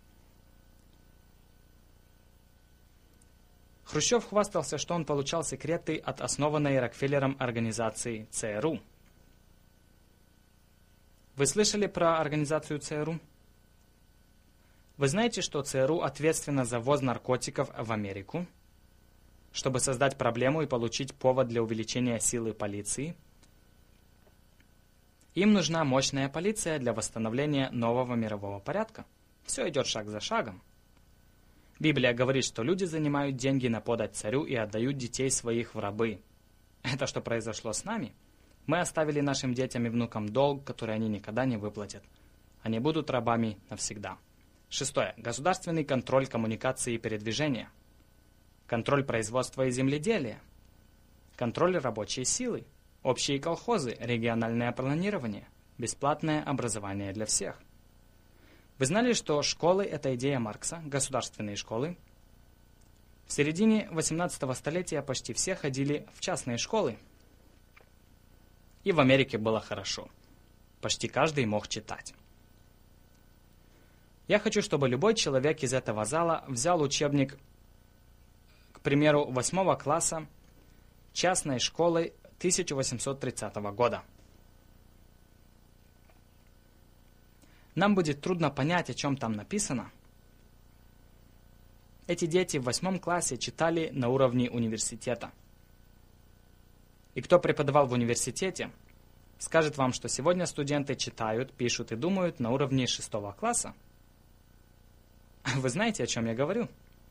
Хрущев хвастался, что он получал секреты от основанной Рокфеллером организации ЦРУ. Вы слышали про организацию ЦРУ? Вы знаете, что ЦРУ ответственна за ввоз наркотиков в Америку? Чтобы создать проблему и получить повод для увеличения силы полиции? Им нужна мощная полиция для восстановления нового мирового порядка. Все идет шаг за шагом. Библия говорит, что люди занимают деньги на подать царю и отдают детей своих в рабы. Это что произошло с нами? Мы оставили нашим детям и внукам долг, который они никогда не выплатят. Они будут рабами навсегда. Шестое. Государственный контроль коммуникации и передвижения. Контроль производства и земледелия. Контроль рабочей силы. Общие колхозы, региональное планирование. Бесплатное образование для всех. Вы знали, что школы – это идея Маркса, государственные школы? В середине восемнадцатого столетия почти все ходили в частные школы. И в Америке было хорошо. Почти каждый мог читать. Я хочу, чтобы любой человек из этого зала взял учебник, к примеру, восьмого класса частной школы тысяча восемьсот тридцатого года. Нам будет трудно понять, о чем там написано. Эти дети в восьмом классе читали на уровне университета. И кто преподавал в университете, скажет вам, что сегодня студенты читают, пишут и думают на уровне шестого класса. Вы знаете, о чем я говорю?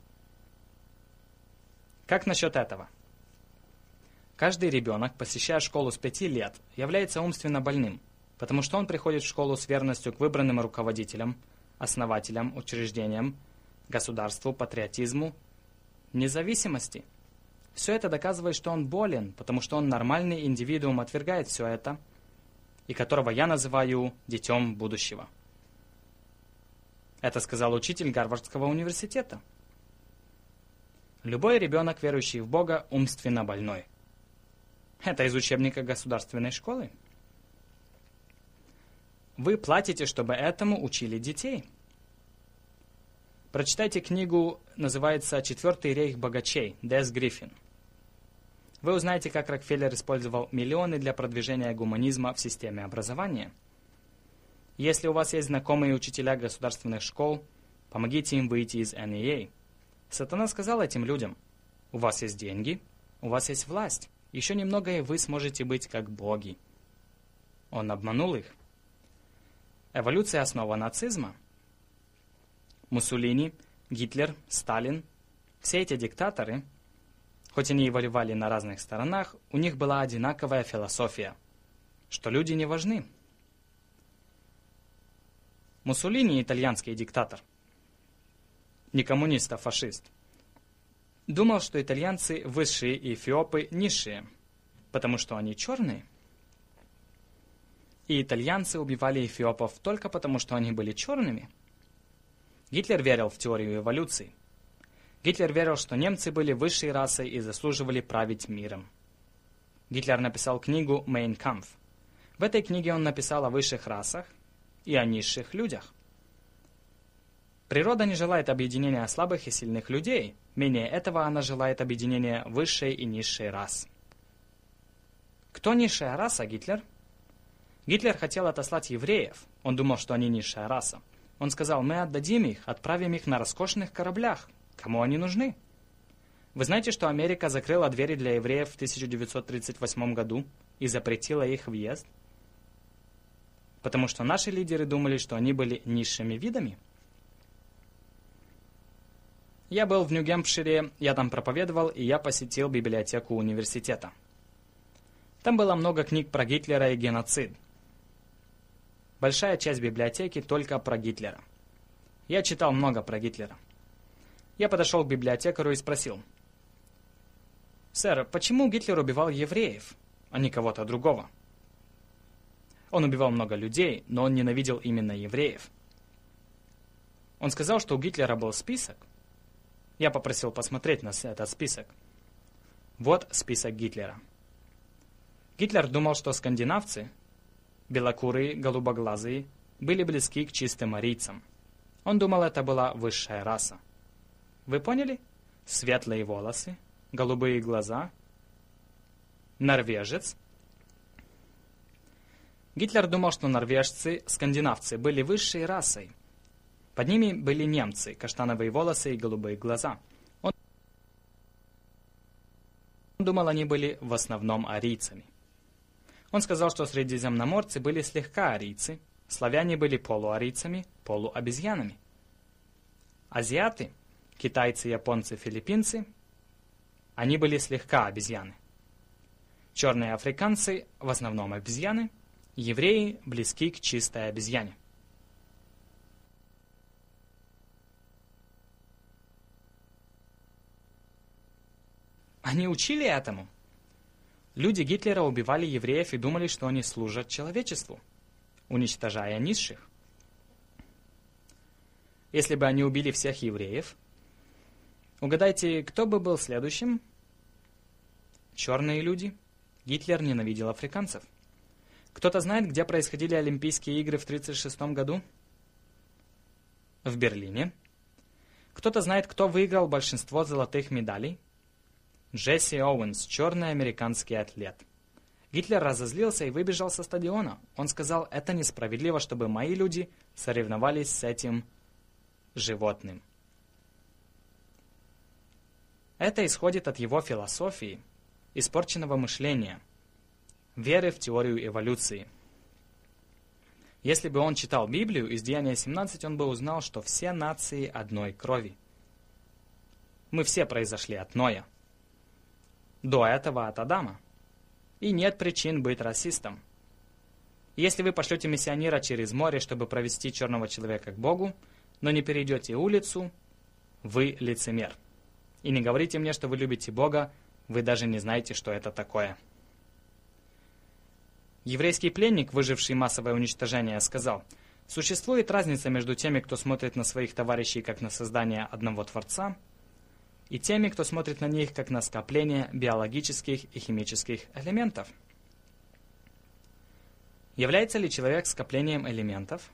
Как насчет этого? Каждый ребенок, посещая школу с пяти лет, является умственно больным, потому что он приходит в школу с верностью к выбранным руководителям, основателям, учреждениям, государству, патриотизму, независимости. Все это доказывает, что он болен, потому что он нормальный индивидуум отвергает все это, и которого я называю детем будущего. Это сказал учитель Гарвардского университета. Любой ребенок, верующий в Бога, умственно больной. Это из учебника государственной школы. Вы платите, чтобы этому учили детей. Прочитайте книгу, называется «Четвертый рейх богачей» Дэс Гриффин. Вы узнаете, как Рокфеллер использовал миллионы для продвижения гуманизма в системе образования. Если у вас есть знакомые учителя государственных школ, помогите им выйти из эн и эй. Сатана сказал этим людям: у вас есть деньги, у вас есть власть, еще немного и вы сможете быть как боги. Он обманул их. Эволюция — основа нацизма. Муссолини, Гитлер, Сталин — все эти диктаторы, хоть они и воевали на разных сторонах, у них была одинаковая философия, что люди не важны. Муссолини — итальянский диктатор, не коммунист, а фашист. Думал, что итальянцы высшие и эфиопы низшие, потому что они черные. И итальянцы убивали эфиопов только потому, что они были черными. Гитлер верил в теорию эволюции. Гитлер верил, что немцы были высшей расой и заслуживали править миром. Гитлер написал книгу «Мейн Кампф». В этой книге он написал о высших расах и о низших людях. Природа не желает объединения слабых и сильных людей. Менее этого она желает объединения высшей и низшей рас. Кто низшая раса, Гитлер? Гитлер хотел отослать евреев. Он думал, что они низшая раса. Он сказал: мы отдадим их, отправим их на роскошных кораблях. Кому они нужны? Вы знаете, что Америка закрыла двери для евреев в тысяча девятьсот тридцать восьмом году и запретила их въезд? Потому что наши лидеры думали, что они были низшими видами? Я был в Нью-Гэмпшире, я там проповедовал, и я посетил библиотеку университета. Там было много книг про Гитлера и геноцид. Большая часть библиотеки только про Гитлера. Я читал много про Гитлера. Я подошел к библиотекарю и спросил: «Сэр, почему Гитлер убивал евреев, а не кого-то другого?» Он убивал много людей, но он ненавидел именно евреев. Он сказал, что у Гитлера был список. Я попросил посмотреть на этот список. Вот список Гитлера. Гитлер думал, что скандинавцы, белокурые, голубоглазые, были близки к чистым арийцам. Он думал, это была высшая раса. Вы поняли? Светлые волосы, голубые глаза, норвежец. Гитлер думал, что норвежцы, скандинавцы, были высшей расой. Под ними были немцы, каштановые волосы и голубые глаза. Он думал, они были в основном арийцами. Он сказал, что средиземноморцы были слегка арийцы, славяне были полуарийцами, полуобезьянами. Азиаты, китайцы, японцы, филиппинцы, они были слегка обезьяны. Черные африканцы в основном обезьяны, евреи близки к чистой обезьяне. Они учили этому. Люди Гитлера убивали евреев и думали, что они служат человечеству, уничтожая низших. Если бы они убили всех евреев, угадайте, кто бы был следующим? Черные люди. Гитлер ненавидел африканцев. Кто-то знает, где происходили Олимпийские игры в тысяча девятьсот тридцать шестом году? В Берлине. Кто-то знает, кто выиграл большинство золотых медалей? Джесси Оуэнс, черный американский атлет. Гитлер разозлился и выбежал со стадиона. Он сказал: это несправедливо, чтобы мои люди соревновались с этим животным. Это исходит от его философии, испорченного мышления, веры в теорию эволюции. Если бы он читал Библию, из Деяния семнадцать, он бы узнал, что все нации одной крови. Мы все произошли от Ноя. До этого от Адама. И нет причин быть расистом. Если вы пошлете миссионера через море, чтобы провести черного человека к Богу, но не перейдете улицу, вы лицемер. И не говорите мне, что вы любите Бога, вы даже не знаете, что это такое. Еврейский пленник, выживший массовое уничтожение, сказал: существует разница между теми, кто смотрит на своих товарищей как на создание одного Творца, и теми, кто смотрит на них как на скопление биологических и химических элементов. Является ли человек скоплением элементов?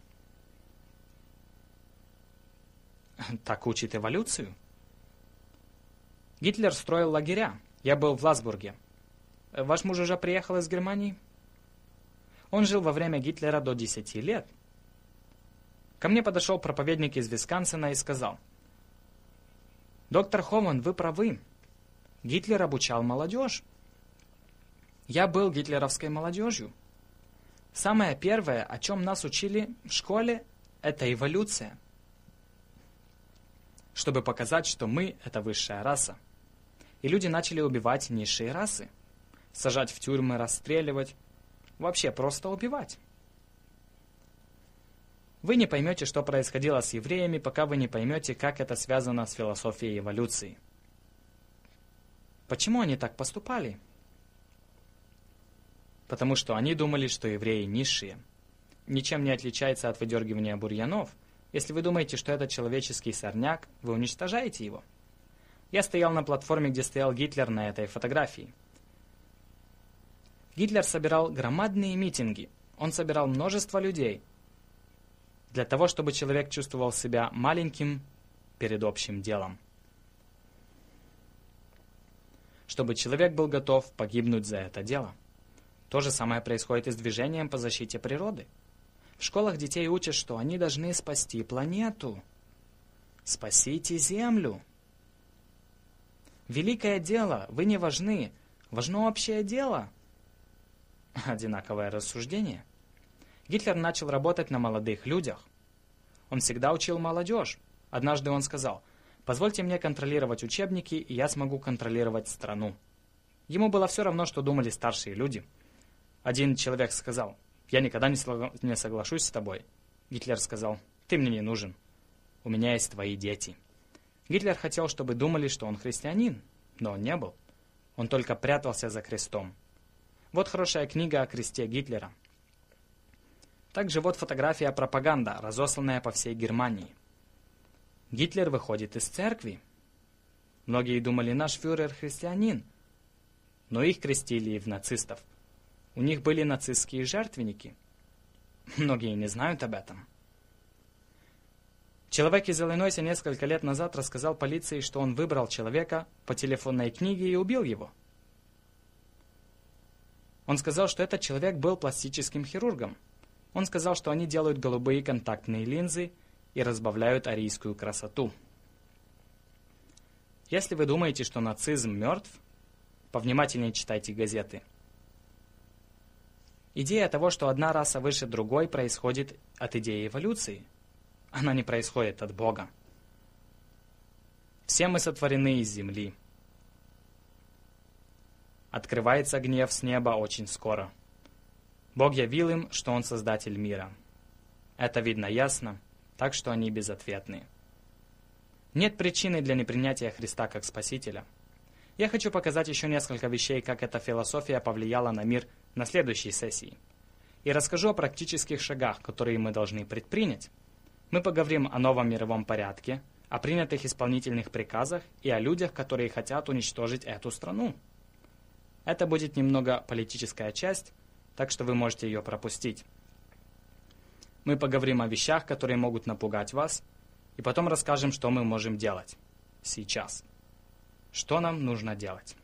Так учит эволюцию. Гитлер строил лагеря. Я был в Ласбурге. Ваш муж уже приехал из Германии? Он жил во время Гитлера до десяти лет. Ко мне подошел проповедник из Висконсина и сказал: «Доктор Хован, вы правы. Гитлер обучал молодежь. Я был гитлеровской молодежью. Самое первое, о чем нас учили в школе, это эволюция. Чтобы показать, что мы — это высшая раса. И люди начали убивать низшие расы. Сажать в тюрьмы, расстреливать. Вообще просто убивать. Вы не поймете, что происходило с евреями, пока вы не поймете, как это связано с философией эволюции. Почему они так поступали? Потому что они думали, что евреи низшие. Ничем не отличается от выдергивания бурьянов. Если вы думаете, что это человеческий сорняк, вы уничтожаете его. Я стоял на платформе, где стоял Гитлер на этой фотографии. Гитлер собирал громадные митинги. Он собирал множество людей. для того, чтобы человек чувствовал себя маленьким перед общим делом. Чтобы человек был готов погибнуть за это дело. То же самое происходит и с движением по защите природы. В школах детей учат, что они должны спасти планету. Спасите Землю. Великое дело, вы не важны. Важно общее дело. Одинаковое рассуждение. Гитлер начал работать на молодых людях. Он всегда учил молодежь. Однажды он сказал: «Позвольте мне контролировать учебники, и я смогу контролировать страну». Ему было все равно, что думали старшие люди. Один человек сказал: «Я никогда не, слог... не соглашусь с тобой». Гитлер сказал: «Ты мне не нужен. У меня есть твои дети». Гитлер хотел, чтобы думали, что он христианин, но он не был. Он только прятался за крестом. Вот хорошая книга о кресте Гитлера. Также вот фотография пропаганда, разосланная по всей Германии. Гитлер выходит из церкви. Многие думали, наш фюрер христианин, но их крестили в нацистов. У них были нацистские жертвенники. Многие не знают об этом. Человек из Иллинойса несколько лет назад рассказал полиции, что он выбрал человека по телефонной книге и убил его. Он сказал, что этот человек был пластическим хирургом. Он сказал, что они делают голубые контактные линзы и разбавляют арийскую красоту. Если вы думаете, что нацизм мертв, повнимательнее читайте газеты. Идея того, что одна раса выше другой, происходит от идеи эволюции. Она не происходит от Бога. Все мы сотворены из земли. Открывается гнев с неба очень скоро. Бог явил им, что Он создатель мира. Это видно ясно, так что они безответны. Нет причины для непринятия Христа как Спасителя. Я хочу показать еще несколько вещей, как эта философия повлияла на мир на следующей сессии. И расскажу о практических шагах, которые мы должны предпринять. Мы поговорим о новом мировом порядке, о принятых исполнительных приказах и о людях, которые хотят уничтожить эту страну. Это будет немного политическая часть, так что вы можете ее пропустить. Мы поговорим о вещах, которые могут напугать вас, и потом расскажем, что мы можем делать сейчас. Что нам нужно делать?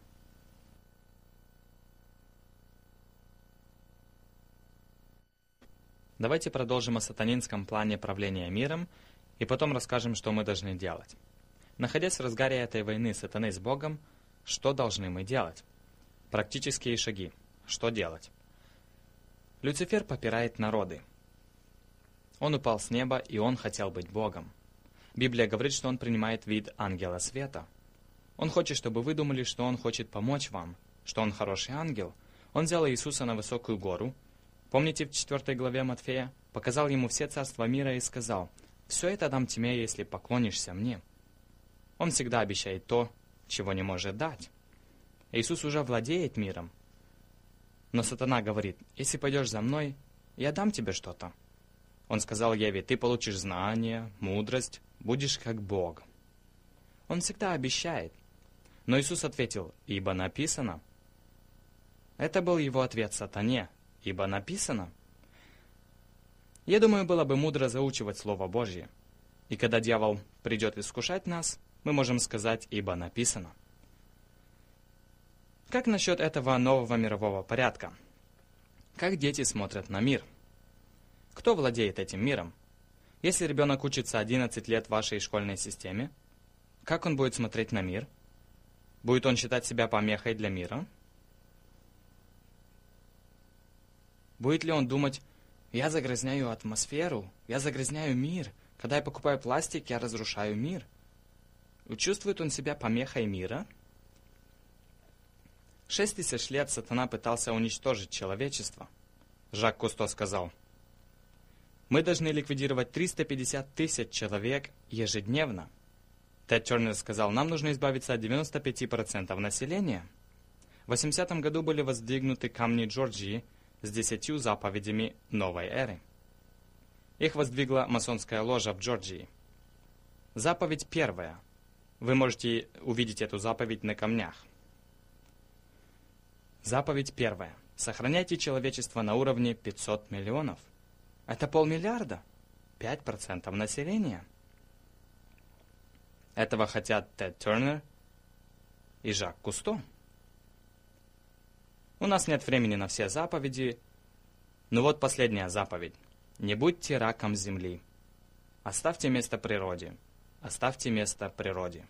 Давайте продолжим о сатанинском плане правления миром, и потом расскажем, что мы должны делать. Находясь в разгаре этой войны сатаны с Богом, что должны мы делать? Практические шаги. Что делать? Люцифер попирает народы. Он упал с неба, и он хотел быть Богом. Библия говорит, что он принимает вид ангела света. Он хочет, чтобы вы думали, что он хочет помочь вам, что он хороший ангел. Он взял Иисуса на высокую гору. Помните, в четвёртой главе Матфея? Показал ему все царства мира и сказал: «Все это дам тебе, если поклонишься мне». Он всегда обещает то, чего не может дать. Иисус уже владеет миром. Но сатана говорит: «Если пойдешь за мной, я дам тебе что-то». Он сказал Еве: «Ты получишь знания, мудрость, будешь как Бог». Он всегда обещает. Но Иисус ответил: «Ибо написано». Это был его ответ сатане: «Ибо написано». Я думаю, было бы мудро заучивать Слово Божье. И когда дьявол придет искушать нас, мы можем сказать: «Ибо написано». Как насчет этого нового мирового порядка? Как дети смотрят на мир? Кто владеет этим миром? Если ребенок учится одиннадцать лет в вашей школьной системе, как он будет смотреть на мир? Будет он считать себя помехой для мира? Будет ли он думать: «Я загрязняю атмосферу, я загрязняю мир, когда я покупаю пластик, я разрушаю мир»? Чувствует он себя помехой мира? Шесть тысяч лет сатана пытался уничтожить человечество. Жак Кусто сказал: «Мы должны ликвидировать триста пятьдесят тысяч человек ежедневно». Тед Тернер сказал: «Нам нужно избавиться от девяноста пяти процентов населения». В восьмидесятом году были воздвигнуты камни Джорджии с десятью заповедями новой эры. Их воздвигла масонская ложа в Джорджии. Заповедь первая. Вы можете увидеть эту заповедь на камнях. Заповедь первая. Сохраняйте человечество на уровне пятьсот миллионов. Это полмиллиарда. пять процентов населения. Этого хотят Тед Тернер и Жак Кусто. У нас нет времени на все заповеди, но вот последняя заповедь. Не будьте раком земли. Оставьте место природе. Оставьте место природе.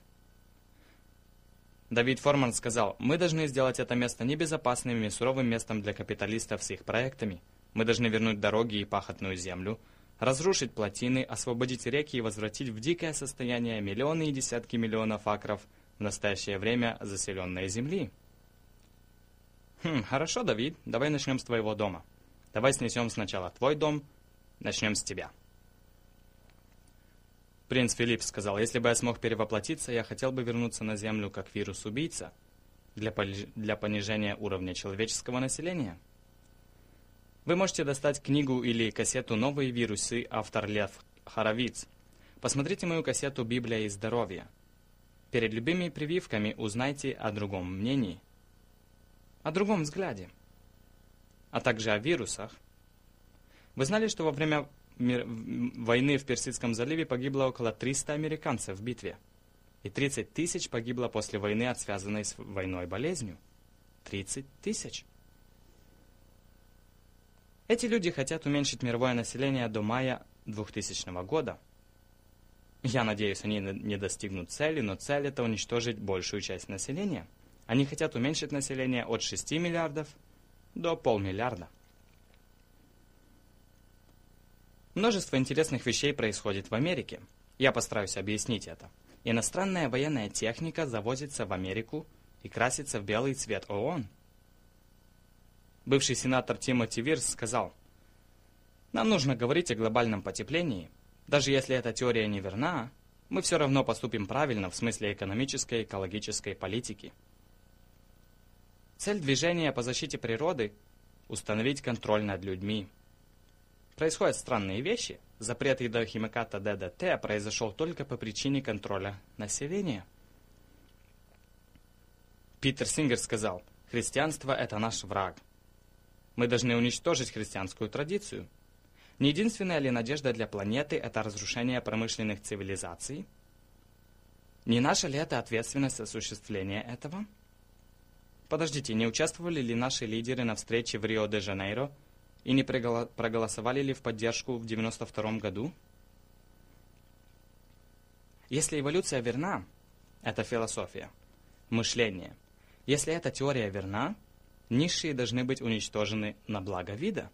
Давид Форман сказал, мы должны сделать это место небезопасным и суровым местом для капиталистов с их проектами. Мы должны вернуть дороги и пахотную землю, разрушить плотины, освободить реки и возвратить в дикое состояние миллионы и десятки миллионов акров в настоящее время заселенной земли. Хм, хорошо, Давид, давай начнем с твоего дома. Давай снесем сначала твой дом, начнем с тебя. Принц Филипп сказал, если бы я смог перевоплотиться, я хотел бы вернуться на Землю как вирус-убийца для, поли- для понижения уровня человеческого населения. Вы можете достать книгу или кассету «Новые вирусы», автор Лев Хоровиц. Посмотрите мою кассету «Библия и здоровье». Перед любыми прививками узнайте о другом мнении, о другом взгляде, а также о вирусах. Вы знали, что во время мир... войны в Персидском заливе погибло около триста американцев в битве, и тридцать тысяч погибло после войны от связанной с войной болезнью? тридцать тысяч. Эти люди хотят уменьшить мировое население до мая двухтысячного года. Я надеюсь, они не достигнут цели, но цель — это уничтожить большую часть населения. Они хотят уменьшить население от шести миллиардов до полмиллиарда. Множество интересных вещей происходит в Америке. Я постараюсь объяснить это. Иностранная военная техника завозится в Америку и красится в белый цвет ООН. Бывший сенатор Тимоти Вирс сказал, «Нам нужно говорить о глобальном потеплении. Даже если эта теория не верна, мы все равно поступим правильно в смысле экономической и экологической политики». Цель движения по защите природы – установить контроль над людьми. Происходят странные вещи. Запрет ядохимиката ДДТ произошел только по причине контроля населения. Питер Сингер сказал, «Христианство – это наш враг. Мы должны уничтожить христианскую традицию. Не единственная ли надежда для планеты – это разрушение промышленных цивилизаций? Не наша ли это ответственность осуществления этого? Подождите, не участвовали ли наши лидеры на встрече в Рио-де-Жанейро и не проголосовали ли в поддержку в девяносто втором году? Если эволюция верна, это философия, мышление. Если эта теория верна, низшие должны быть уничтожены на благо вида.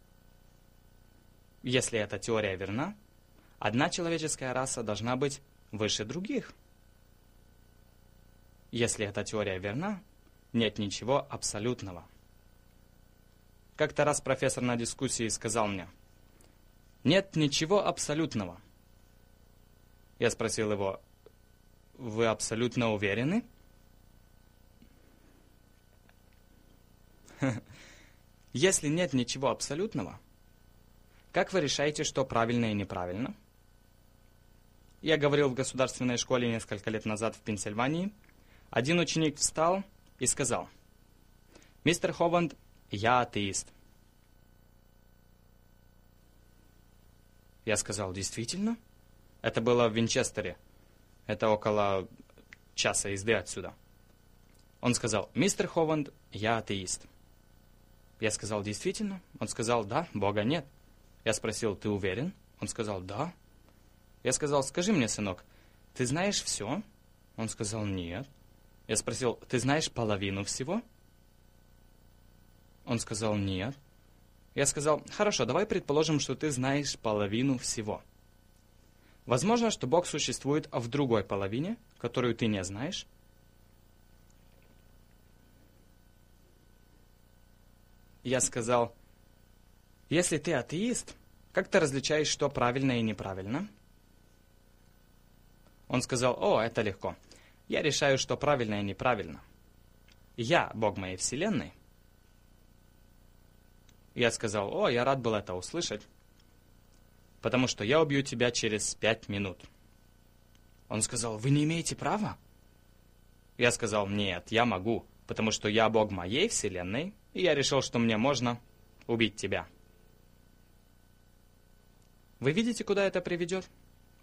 Если эта теория верна, одна человеческая раса должна быть выше других. Если эта теория верна, нет ничего абсолютного. Как-то раз профессор на дискуссии сказал мне, «Нет ничего абсолютного». Я спросил его, «Вы абсолютно уверены?» Если нет ничего абсолютного, как вы решаете, что правильно и неправильно? Я говорил в государственной школе несколько лет назад в Пенсильвании. Один ученик встал и сказал, «Мистер Хованд, я атеист». Я сказал, «Действительно?» Это было в Винчестере. Это около часа езды отсюда. Он сказал, «Мистер Хованд, я атеист». Я сказал, «Действительно?» Он сказал, «Да, Бога нет». Я спросил, «Ты уверен?» Он сказал, «Да». Я сказал, «Скажи мне, сынок, ты знаешь все?» Он сказал, «Нет». Я спросил, «Ты знаешь половину всего?» Он сказал, «Нет». Я сказал, «Хорошо, давай предположим, что ты знаешь половину всего. Возможно, что Бог существует в другой половине, которую ты не знаешь?» Я сказал, «Если ты атеист, как ты различаешь, что правильно и неправильно?» Он сказал, «О, это легко. Я решаю, что правильно и неправильно. Я Бог моей вселенной». Я сказал, «О, я рад был это услышать, потому что я убью тебя через пять минут». Он сказал, «Вы не имеете права?» Я сказал, «Нет, я могу, потому что я Бог моей вселенной, и я решил, что мне можно убить тебя». Вы видите, куда это приведет?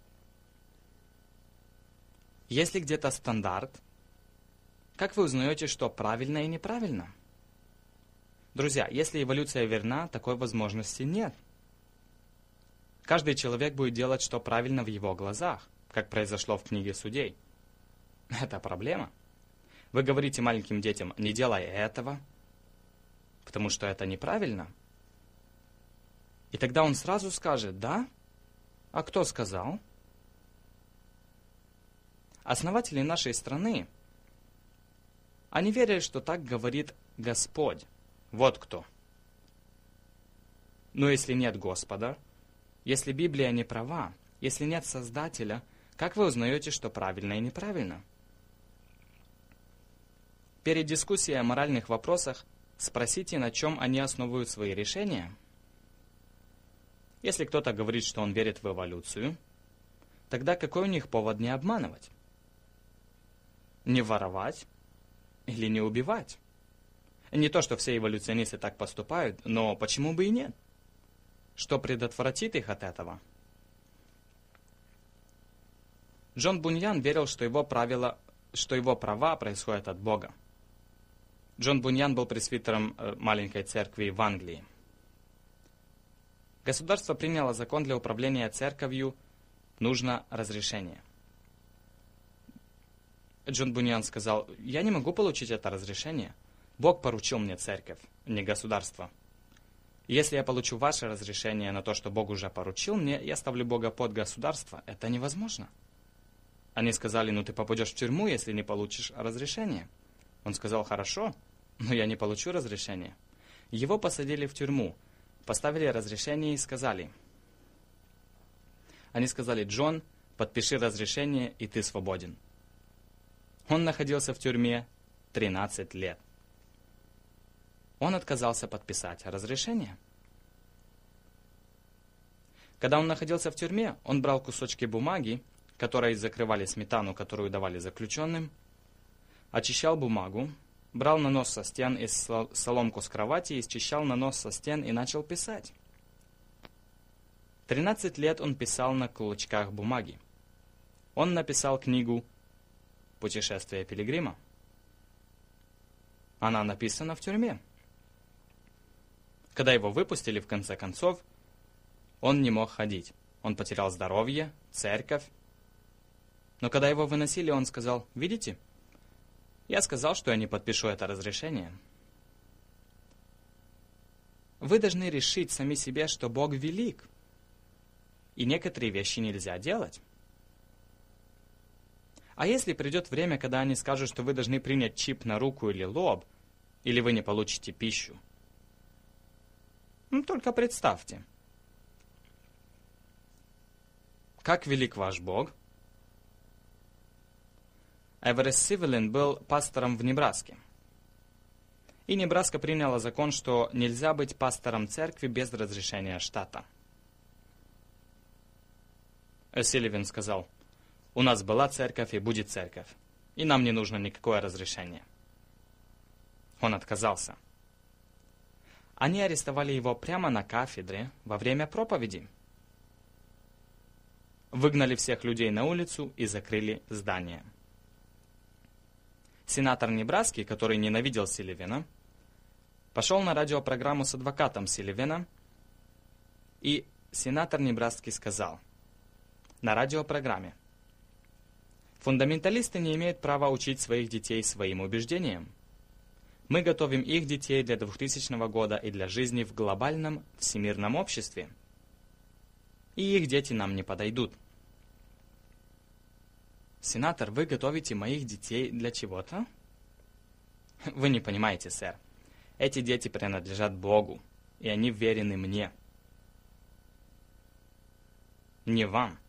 Если где-то стандарт, как вы узнаете, что правильно и неправильно? Друзья, если эволюция верна, такой возможности нет. Каждый человек будет делать, что правильно в его глазах, как произошло в книге Судей. Это проблема. Вы говорите маленьким детям: не делай этого, потому что это неправильно. И тогда он сразу скажет: да? А кто сказал? Основатели нашей страны, они верили, что так говорит Господь. Вот кто. Но если нет Господа, если Библия не права, если нет Создателя, как вы узнаете, что правильно и неправильно? Перед дискуссией о моральных вопросах спросите, на чем они основывают свои решения. Если кто-то говорит, что он верит в эволюцию, тогда какой у них повод не обманывать? Не воровать или не убивать? Не то, что все эволюционисты так поступают, но почему бы и нет? Что предотвратит их от этого? Джон Буньян верил, что его, правила, что его права происходят от Бога. Джон Буньян был пресвитером маленькой церкви в Англии. Государство приняло закон: для управления церковью нужно разрешение. Джон Буньян сказал: я не могу получить это разрешение. Бог поручил мне церковь, не государство. Если я получу ваше разрешение на то, что Бог уже поручил мне, я ставлю Бога под государство. Это невозможно. Они сказали: ну ты попадешь в тюрьму, если не получишь разрешение. Он сказал: хорошо, но я не получу разрешение. Его посадили в тюрьму, поставили разрешение и сказали. Они сказали: Джон, подпиши разрешение, и ты свободен. Он находился в тюрьме тринадцать лет. Он отказался подписать разрешение. Когда он находился в тюрьме, он брал кусочки бумаги, которые закрывали сметану, которую давали заключенным, очищал бумагу, брал нанос со стен и соломку с кровати и счищал нанос со стен и начал писать. тринадцать лет он писал на клочках бумаги. Он написал книгу «Путешествие пилигрима». Она написана в тюрьме. Когда его выпустили, в конце концов, он не мог ходить. Он потерял здоровье, церковь. Но когда его выносили, он сказал: видите, я сказал, что я не подпишу это разрешение. Вы должны решить сами себе, что Бог велик, и некоторые вещи нельзя делать. А если придет время, когда они скажут, что вы должны принять чип на руку или лоб, или вы не получите пищу, ну, только представьте, как велик ваш Бог. Эверест Сивелин был пастором в Небраске. И Небраска приняла закон, что нельзя быть пастором церкви без разрешения штата. Сивелин сказал: у нас была церковь и будет церковь, и нам не нужно никакое разрешение. Он отказался. Они арестовали его прямо на кафедре во время проповеди. Выгнали всех людей на улицу и закрыли здание. Сенатор Небраски, который ненавидел Силливена, пошел на радиопрограмму с адвокатом Силливена, и сенатор Небраски сказал на радиопрограмме: фундаменталисты не имеют права учить своих детей своим убеждениям. Мы готовим их детей для двухтысячного года и для жизни в глобальном всемирном обществе. И их дети нам не подойдут. Сенатор, вы готовите моих детей для чего-то? Вы не понимаете, сэр. Эти дети принадлежат Богу, и они верены мне. Не вам.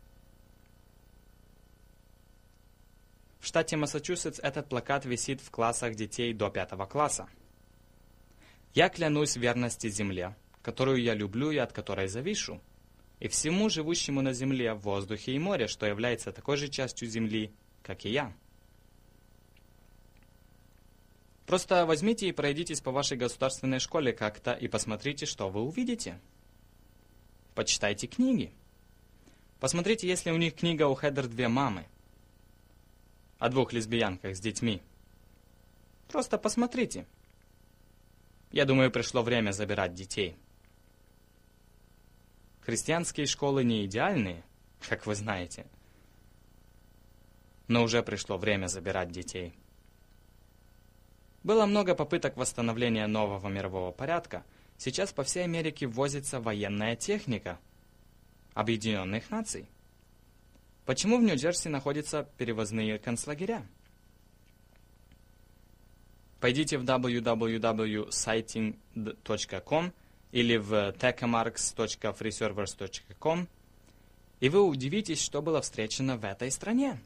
В штате Массачусетс этот плакат висит в классах детей до пятого класса. «Я клянусь верности земле, которую я люблю и от которой завишу, и всему живущему на земле, в воздухе и море, что является такой же частью земли, как и я». Просто возьмите и пройдитесь по вашей государственной школе как-то и посмотрите, что вы увидите. Почитайте книги. Посмотрите, есть ли у них книга у Хедер «Две мамы» о двух лесбиянках с детьми. Просто посмотрите. Я думаю, пришло время забирать детей. Христианские школы не идеальные, как вы знаете, но уже пришло время забирать детей. Было много попыток восстановления нового мирового порядка. Сейчас по всей Америке ввозится военная техника Объединенных Наций. Почему в Нью-Джерси находятся перевозные концлагеря? Пойдите в дабл ю дабл ю дабл ю точка сайт точка ком или в techamarks точка freeservers точка ком, и вы удивитесь, что было встречено в этой стране.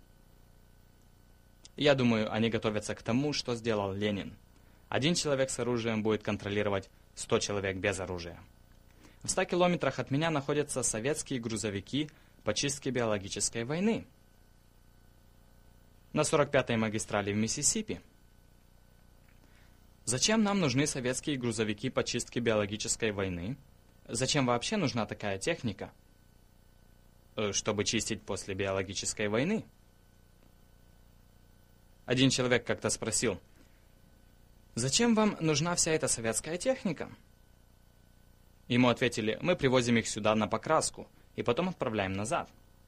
Я думаю, они готовятся к тому, что сделал Ленин. Один человек с оружием будет контролировать сто человек без оружия. В ста километрах от меня находятся советские грузовики по чистке биологической войны. На сорок пятой магистрали в Миссисипи. Зачем нам нужны советские грузовики по чистке биологической войны? Зачем вообще нужна такая техника? Чтобы чистить после биологической войны. Один человек как-то спросил: «Зачем вам нужна вся эта советская техника?» Ему ответили: «Мы привозим их сюда на покраску и потом отправляем назад».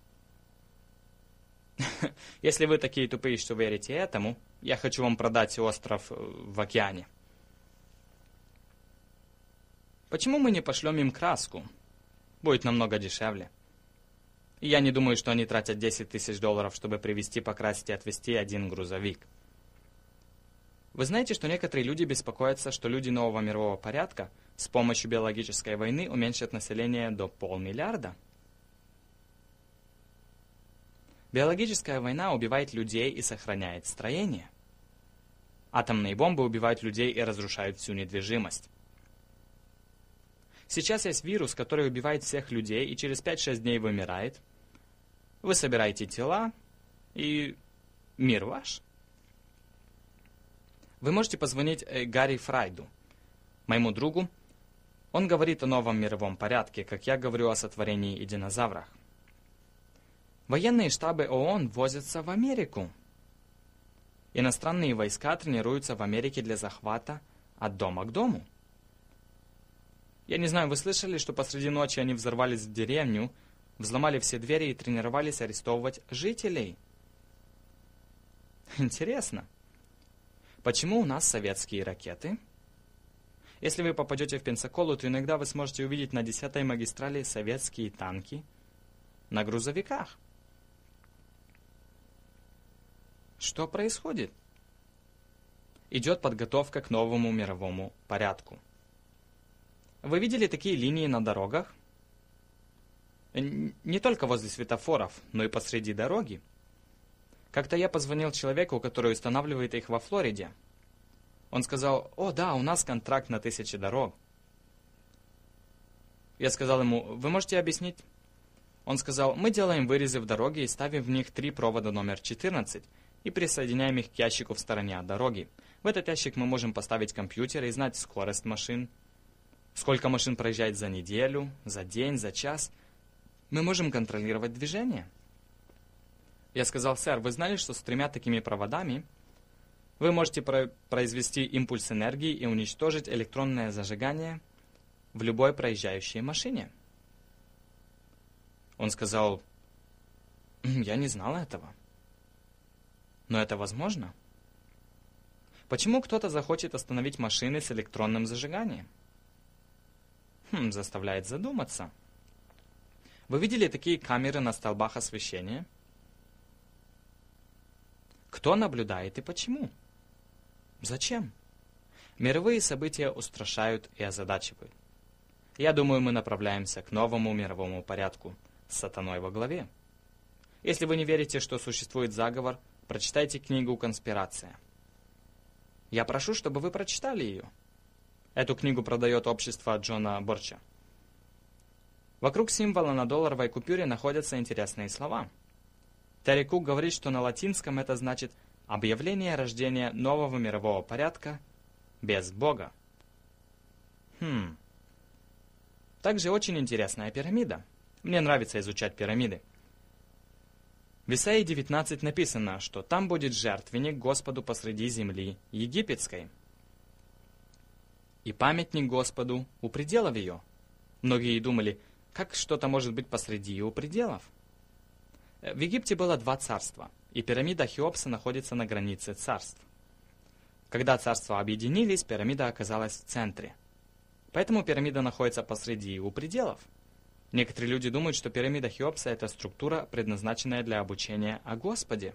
Если вы такие тупые, что верите этому, я хочу вам продать остров в океане. Почему мы не пошлем им краску? Будет намного дешевле. И я не думаю, что они тратят десять тысяч долларов, чтобы привезти, покрасить и отвезти один грузовик. Вы знаете, что некоторые люди беспокоятся, что люди нового мирового порядка с помощью биологической войны уменьшат население до полмиллиарда? Биологическая война убивает людей и сохраняет строение. Атомные бомбы убивают людей и разрушают всю недвижимость. Сейчас есть вирус, который убивает всех людей и через пять-шесть дней вымирает. Вы собираете тела, и мир ваш. Вы можете позвонить Гарри Фрайду, моему другу. Он говорит о новом мировом порядке, как я говорю о сотворении и динозаврах. Военные штабы ООН возятся в Америку. Иностранные войска тренируются в Америке для захвата от дома к дому. Я не знаю, вы слышали, что посреди ночи они взорвались в деревню, взломали все двери и тренировались арестовывать жителей? Интересно. Почему у нас советские ракеты? Если вы попадете в Пенсаколу, то иногда вы сможете увидеть на десятой магистрали советские танки на грузовиках. Что происходит? Идет подготовка к новому мировому порядку. Вы видели такие линии на дорогах? Не только возле светофоров, но и посреди дороги. Как-то я позвонил человеку, который устанавливает их во Флориде. Он сказал: «О, да, у нас контракт на тысячи дорог». Я сказал ему: «Вы можете объяснить?» Он сказал: «Мы делаем вырезы в дороге и ставим в них три провода номер четырнадцать и присоединяем их к ящику в стороне от дороги. В этот ящик мы можем поставить компьютер и знать скорость машин, сколько машин проезжает за неделю, за день, за час. Мы можем контролировать движение». Я сказал: «Сэр, вы знали, что с тремя такими проводами вы можете про- произвести импульс энергии и уничтожить электронное зажигание в любой проезжающей машине?» Он сказал: «Я не знал этого». Но это возможно. Почему кто-то захочет остановить машины с электронным зажиганием? Хм, заставляет задуматься. Вы видели такие камеры на столбах освещения? Кто наблюдает и почему? Зачем? Мировые события устрашают и озадачивают. Я думаю, мы направляемся к новому мировому порядку с сатаной во главе. Если вы не верите, что существует заговор, прочитайте книгу «Конспирация». Я прошу, чтобы вы прочитали ее. Эту книгу продает общество Джона Борча. Вокруг символа на долларовой купюре находятся интересные слова. Терри Кук говорит, что на латинском это значит «объявление рождения нового мирового порядка без Бога». Хм. Также очень интересная пирамида. Мне нравится изучать пирамиды. В Исаии девятнадцать написано, что там будет жертвенник Господу посреди земли египетской и памятник Господу у пределов ее. Многие думали, как что-то может быть посреди и у пределов. В Египте было два царства, и пирамида Хеопса находится на границе царств. Когда царства объединились, пирамида оказалась в центре. Поэтому пирамида находится посреди и у пределов. Некоторые люди думают, что пирамида Хеопса – это структура, предназначенная для обучения о Господе.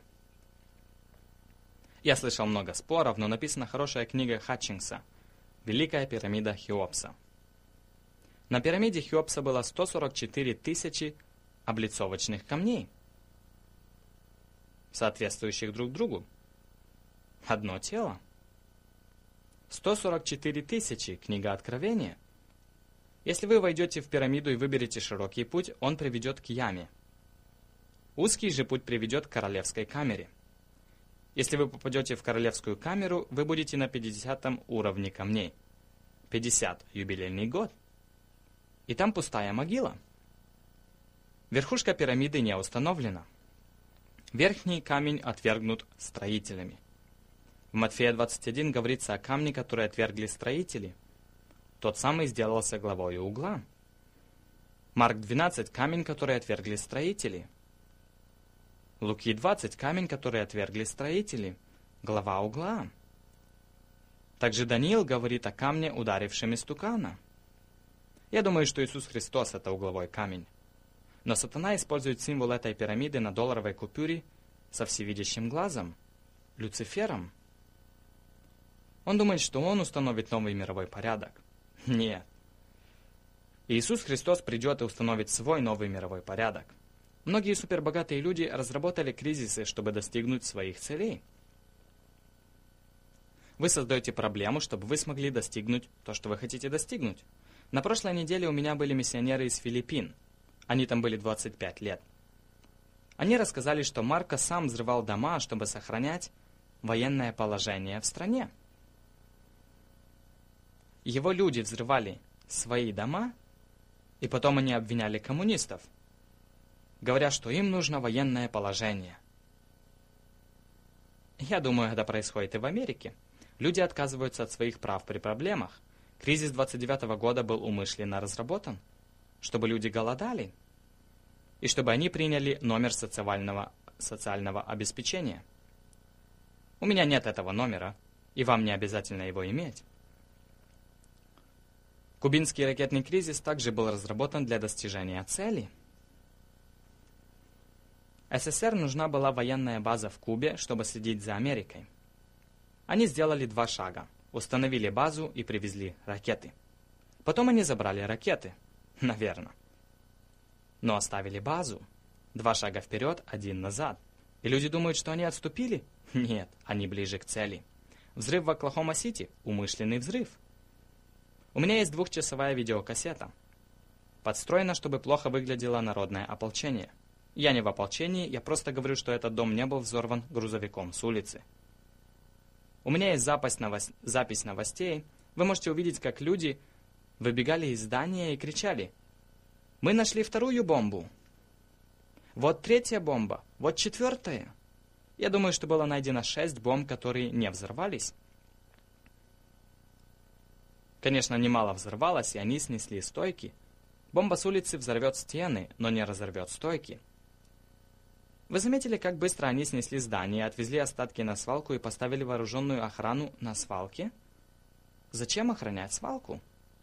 Я слышал много споров, но написана хорошая книга Хатчингса «Великая пирамида Хеопса». На пирамиде Хеопса было сто сорок четыре тысячи облицовочных камней, соответствующих друг другу. Одно тело. сто сорок четыре тысячи, книга Откровения. Если вы войдете в пирамиду и выберете широкий путь, он приведет к яме. Узкий же путь приведет к королевской камере. Если вы попадете в королевскую камеру, вы будете на пятидесятом уровне камней. пятьдесят – юбилейный год. И там пустая могила. Верхушка пирамиды не установлена. Верхний камень отвергнут строителями. В Матфея двадцать один говорится о камне, который отвергли строители. Тот самый сделался главой угла. Марк двенадцать – камень, который отвергли строители. Луки двадцать – камень, который отвергли строители. Глава угла. Также Даниил говорит о камне, ударившем истукана. Я думаю, что Иисус Христос – это угловой камень. Но сатана использует символ этой пирамиды на долларовой купюре со всевидящим глазом – Люцифером. Он думает, что он установит новый мировой порядок. Нет. Иисус Христос придет и установит свой новый мировой порядок. Многие супербогатые люди разработали кризисы, чтобы достигнуть своих целей. Вы создаете проблему, чтобы вы смогли достигнуть то, что вы хотите достигнуть. На прошлой неделе у меня были миссионеры из Филиппин. Они там были двадцать пять лет. Они рассказали, что Марко сам взрывал дома, чтобы сохранять военное положение в стране. Его люди взрывали свои дома, и потом они обвиняли коммунистов, говоря, что им нужно военное положение. Я думаю, это происходит и в Америке. Люди отказываются от своих прав при проблемах. Кризис двадцать девятого года был умышленно разработан, чтобы люди голодали, и чтобы они приняли номер социального, социального обеспечения. У меня нет этого номера, и вам не обязательно его иметь. Кубинский ракетный кризис также был разработан для достижения цели. СССР нужна была военная база в Кубе, чтобы следить за Америкой. Они сделали два шага. Установили базу и привезли ракеты. Потом они забрали ракеты. Наверное. Но оставили базу. Два шага вперед, один назад. И люди думают, что они отступили? Нет, они ближе к цели. Взрыв в Оклахома-Сити – умышленный взрыв. У меня есть двухчасовая видеокассета. Подстроена, чтобы плохо выглядело народное ополчение. Я не в ополчении, я просто говорю, что этот дом не был взорван грузовиком с улицы. У меня есть запись, новос... запись новостей. Вы можете увидеть, как люди выбегали из здания и кричали: «Мы нашли вторую бомбу! Вот третья бомба! Вот четвертая!» Я думаю, что было найдено шесть бомб, которые не взорвались. Конечно, немало взорвалось, и они снесли стойки. Бомба с улицы взорвет стены, но не разорвет стойки. Вы заметили, как быстро они снесли здание, отвезли остатки на свалку и поставили вооруженную охрану на свалке? Зачем охранять свалку?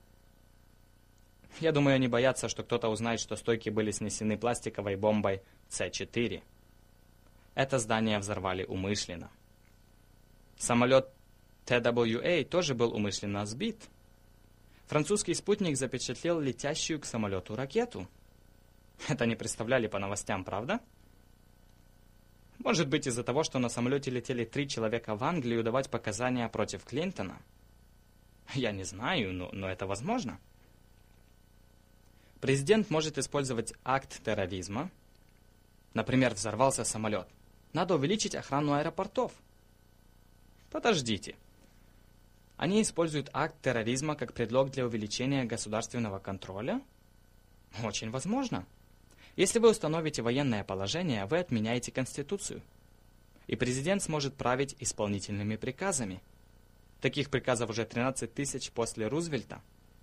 Я думаю, они боятся, что кто-то узнает, что стойки были снесены пластиковой бомбой С четыре. Это здание взорвали умышленно. Самолет Тэ дабл ю Эй тоже был умышленно сбит. Французский спутник запечатлел летящую к самолету ракету. Это не представляли по новостям, правда? Может быть, из-за того, что на самолете летели три человека в Англию давать показания против Клинтона? Я не знаю, но, но это возможно. Президент может использовать акт терроризма. Например, взорвался самолет. Надо увеличить охрану аэропортов. Подождите. Они используют акт терроризма как предлог для увеличения государственного контроля? Очень возможно. Если вы установите военное положение, вы отменяете Конституцию. И президент сможет править исполнительными приказами. Таких приказов уже тринадцать тысяч после Рузвельта.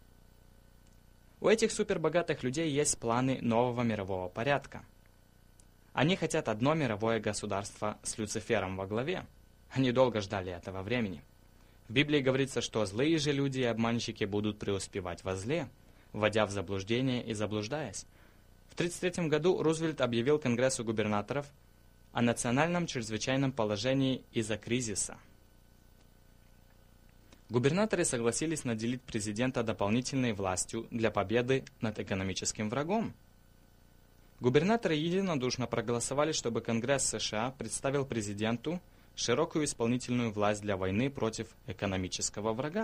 У этих супербогатых людей есть планы нового мирового порядка. Они хотят одно мировое государство с Люцифером во главе. Они долго ждали этого времени. В Библии говорится, что злые же люди и обманщики будут преуспевать во зле, вводя в заблуждение и заблуждаясь. В тысяча девятьсот тридцать третьем году Рузвельт объявил Конгрессу губернаторов о национальном чрезвычайном положении из-за кризиса. Губернаторы согласились наделить президента дополнительной властью для победы над экономическим врагом. Губернаторы единодушно проголосовали, чтобы Конгресс США представил президенту широкую исполнительную власть для войны против экономического врага.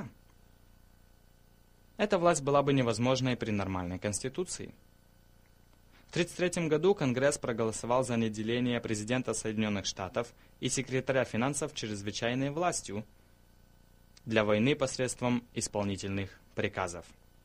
Эта власть была бы невозможной при нормальной Конституции. В тысяча девятьсот тридцать третьем году Конгресс проголосовал за наделение президента Соединенных Штатов и секретаря финансов чрезвычайной властью для войны посредством исполнительных приказов.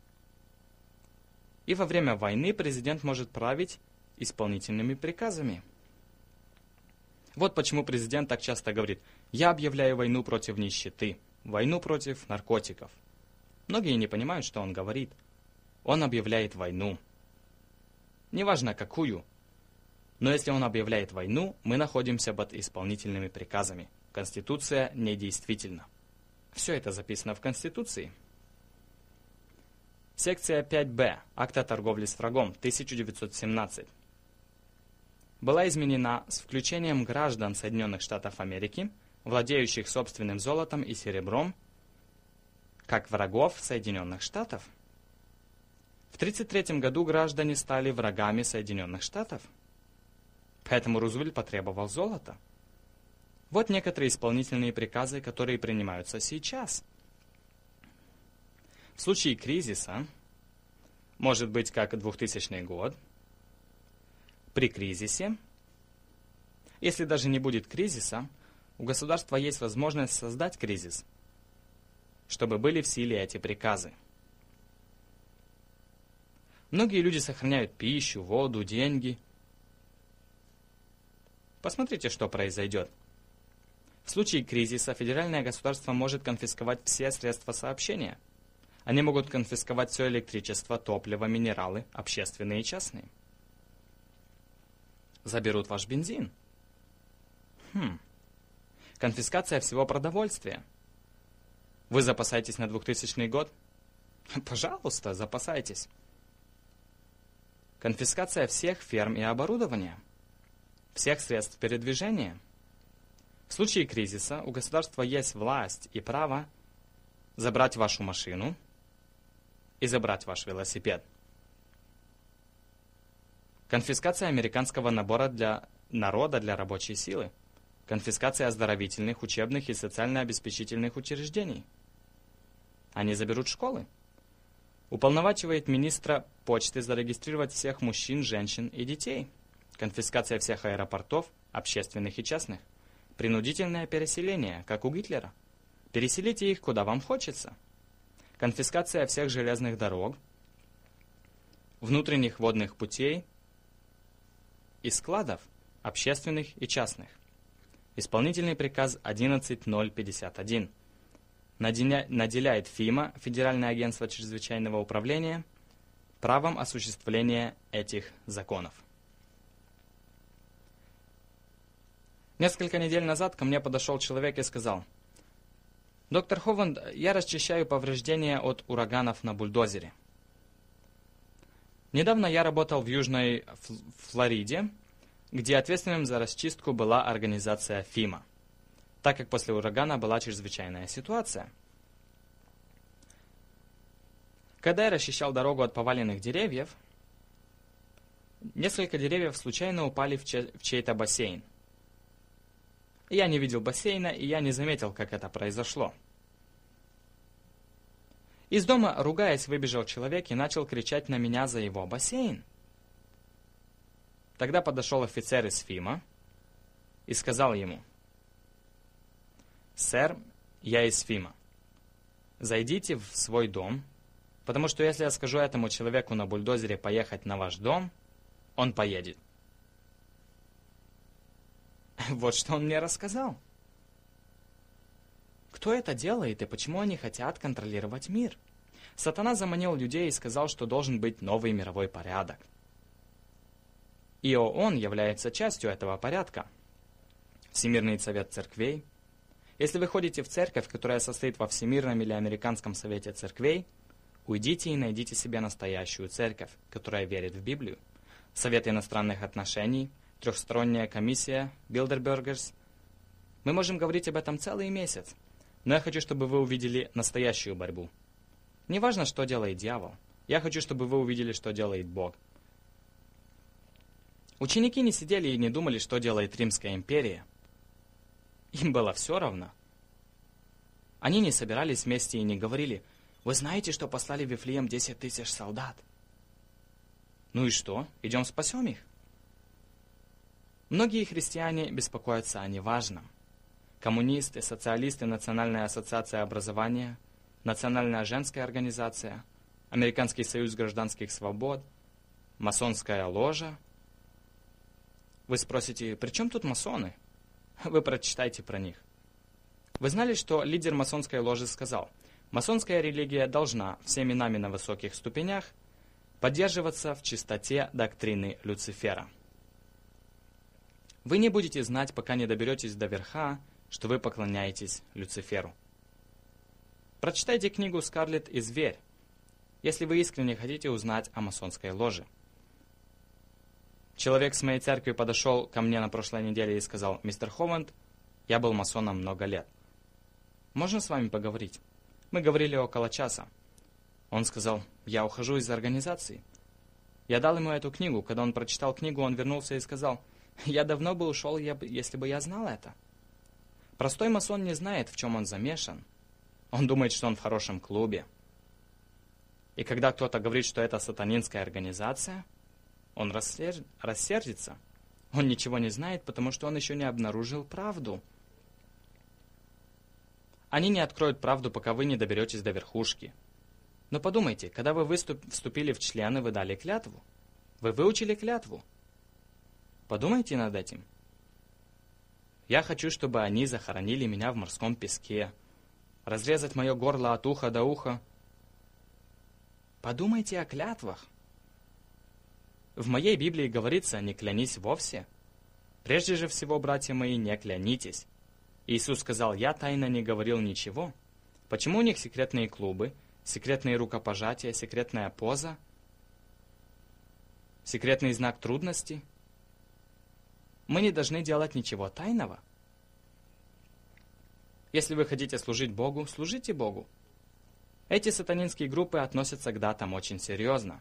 И во время войны президент может править исполнительными приказами. Вот почему президент так часто говорит: «Я объявляю войну против нищеты, войну против наркотиков». Многие не понимают, что он говорит. Он объявляет войну. Неважно какую. Но если он объявляет войну, мы находимся под исполнительными приказами. Конституция недействительна. Все это записано в Конституции. Секция пять бэ Акта о торговле с врагом, тысяча девятьсот семнадцать. Была изменена с включением граждан Соединенных Штатов Америки, владеющих собственным золотом и серебром, как врагов Соединенных Штатов. В тысяча девятьсот тридцать третьем году граждане стали врагами Соединенных Штатов. Поэтому Рузвельт потребовал золота. Вот некоторые исполнительные приказы, которые принимаются сейчас. В случае кризиса, может быть, как двухтысячный год, при кризисе, если даже не будет кризиса, у государства есть возможность создать кризис, чтобы были в силе эти приказы. Многие люди сохраняют пищу, воду, деньги. Посмотрите, что произойдет. В случае кризиса федеральное государство может конфисковать все средства сообщения. Они могут конфисковать все электричество, топливо, минералы, общественные и частные. Заберут ваш бензин. Хм. Конфискация всего продовольствия. Вы запасаетесь на двухтысячный год? Пожалуйста, запасайтесь. Конфискация всех ферм и оборудования. Всех средств передвижения. В случае кризиса у государства есть власть и право забрать вашу машину и забрать ваш велосипед. Конфискация американского набора для народа для рабочей силы. Конфискация оздоровительных, учебных и социально-обеспечительных учреждений. Они заберут школы. Уполновачивает министра почты зарегистрировать всех мужчин, женщин и детей. Конфискация всех аэропортов, общественных и частных. Принудительное переселение, как у Гитлера. Переселите их, куда вам хочется. Конфискация всех железных дорог, внутренних водных путей и складов, общественных и частных. Исполнительный приказ одиннадцать тысяч пятьдесят один. Наделяет ФИМА, Федеральное агентство чрезвычайного управления, правом осуществления этих законов. Несколько недель назад ко мне подошел человек и сказал: «Доктор Хованд, я расчищаю повреждения от ураганов на бульдозере. Недавно я работал в Южной Флориде, где ответственным за расчистку была организация ФИМА, так как после урагана была чрезвычайная ситуация. Когда я расчищал дорогу от поваленных деревьев, несколько деревьев случайно упали в, чей- в чей-то бассейн. Я не видел бассейна, и я не заметил, как это произошло. Из дома, ругаясь, выбежал человек и начал кричать на меня за его бассейн. Тогда подошел офицер из ФИМА и сказал ему: «Сэр, я из ФИМА. Зайдите в свой дом, потому что если я скажу этому человеку на бульдозере поехать на ваш дом, он поедет. Вот что он мне рассказал. Кто это делает и почему они хотят контролировать мир? Сатана заманил людей и сказал, что должен быть новый мировой порядок. И ООН является частью этого порядка. Всемирный совет церквей. Если вы ходите в церковь, которая состоит во Всемирном или Американском совете церквей, уйдите и найдите себе настоящую церковь, которая верит в Библию. Совет иностранных отношений, трехсторонняя комиссия, Bilderbergers. Мы можем говорить об этом целый месяц, но я хочу, чтобы вы увидели настоящую борьбу. Не важно, что делает дьявол. Я хочу, чтобы вы увидели, что делает Бог. Ученики не сидели и не думали, что делает Римская империя. Им было все равно. Они не собирались вместе и не говорили: «Вы знаете, что послали в Вифлеем десять тысяч солдат?» Ну и что? Идем спасем их? Многие христиане беспокоятся о неважном. Коммунисты, социалисты, Национальная ассоциация образования, Национальная женская организация, Американский союз гражданских свобод, масонская ложа. Вы спросите, при чем тут масоны? Вы прочитайте про них. Вы знали, что лидер масонской ложи сказал: масонская религия должна всеми нами на высоких ступенях поддерживаться в чистоте доктрины Люцифера. Вы не будете знать, пока не доберетесь до верха, что вы поклоняетесь Люциферу. Прочитайте книгу «Скарлетт и зверь», если вы искренне хотите узнать о масонской ложе. Человек с моей церкви подошел ко мне на прошлой неделе и сказал: «Мистер Ховланд, я был масоном много лет. Можно с вами поговорить?» Мы говорили около часа. Он сказал: «Я ухожу из организации». Я дал ему эту книгу. Когда он прочитал книгу, он вернулся и сказал: «Я давно бы ушел, если бы я знал это». Простой масон не знает, в чем он замешан. Он думает, что он в хорошем клубе. И когда кто-то говорит, что это сатанинская организация, он рассер... рассердится. Он ничего не знает, потому что он еще не обнаружил правду. Они не откроют правду, пока вы не доберетесь до верхушки. Но подумайте, когда вы выступ... вступили в члены, вы дали клятву. Вы выучили клятву. Подумайте над этим. Я хочу, чтобы они захоронили меня в морском песке, разрезать мое горло от уха до уха. Подумайте о клятвах. В моей Библии говорится: «Не клянись вовсе». Прежде же всего, братья мои, не клянитесь. Иисус сказал: «Я тайно не говорил ничего». Почему у них секретные клубы, секретные рукопожатия, секретная поза, секретный знак трудности? Мы не должны делать ничего тайного. Если вы хотите служить Богу, служите Богу. Эти сатанинские группы относятся к датам очень серьезно.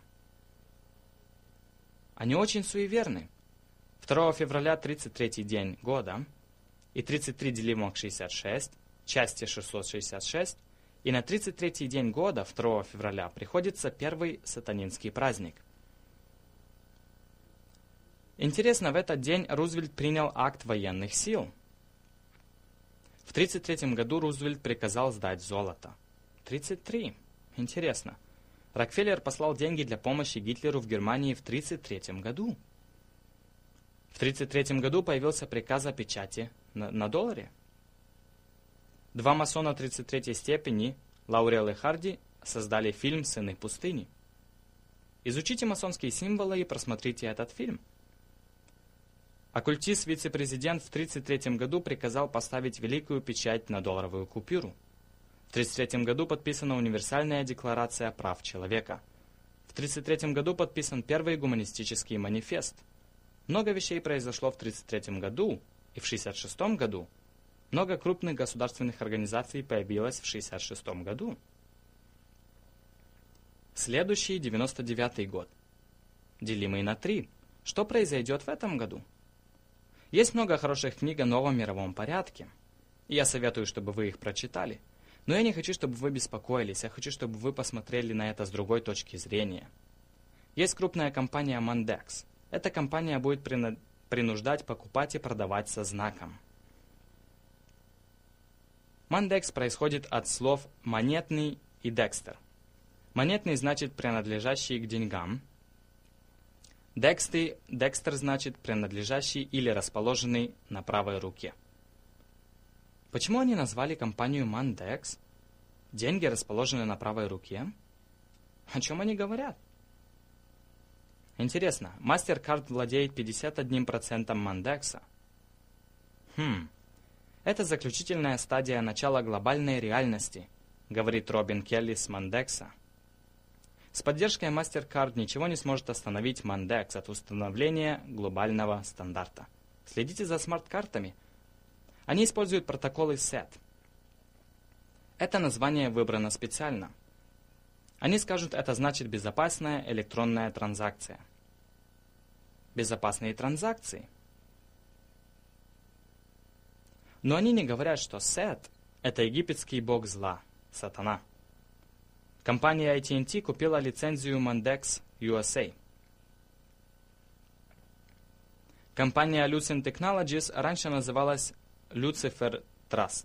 Они очень суеверны. второго февраля тридцать третий день года, и тридцать три делимо к шестьдесят шесть, части шестьсот шестьдесят шесть, и на тридцать третий день года, второго февраля, приходится первый сатанинский праздник. Интересно, в этот день Рузвельт принял акт военных сил. В тридцать третьем году Рузвельт приказал сдать золото. тридцать три. Интересно. Рокфеллер послал деньги для помощи Гитлеру в Германии в тридцать третьем году. В тридцать третьем году появился приказ о печати на, на долларе. Два масона тридцать третьей степени, Лаурел и Харди, создали фильм «Сыны пустыни». Изучите масонские символы и просмотрите этот фильм. Оккультист-вице-президент в тридцать третьем году приказал поставить великую печать на долларовую купюру. В тридцать третьем году подписана Универсальная декларация прав человека. В тридцать третьем году подписан первый гуманистический манифест. Много вещей произошло в тридцать третьем году, и в шестьдесят шестом году. Много крупных государственных организаций появилось в шестьдесят шестом году. Следующий, девяносто девятый год. Делимый на три. Что произойдет в этом году? Есть много хороших книг о новом мировом порядке. И я советую, чтобы вы их прочитали. Но я не хочу, чтобы вы беспокоились. Я хочу, чтобы вы посмотрели на это с другой точки зрения. Есть крупная компания Mondex. Эта компания будет принуждать покупать и продавать со знаком. Mondex происходит от слов «монетный» и «декстер». Монетный значит принадлежащий к деньгам. Дексты, Декстер значит принадлежащий или расположенный на правой руке. Почему они назвали компанию Манdex? Деньги расположены на правой руке? О чем они говорят? Интересно, MasterCard владеет пятьдесят одним процентом Мандекса. Хм, это заключительная стадия начала глобальной реальности, говорит Робин Келли с Мандекса. С поддержкой MasterCard ничего не сможет остановить Манdex от установления глобального стандарта. Следите за смарт-картами. Они используют протоколы сет. Это название выбрано специально. Они скажут, это значит безопасная электронная транзакция. Безопасные транзакции. Но они не говорят, что Сет – это египетский бог зла, сатана. Компания эй ти энд ти купила лицензию Mandex ю эс эй. Компания Lucent Technologies раньше называлась Lucifer Trust.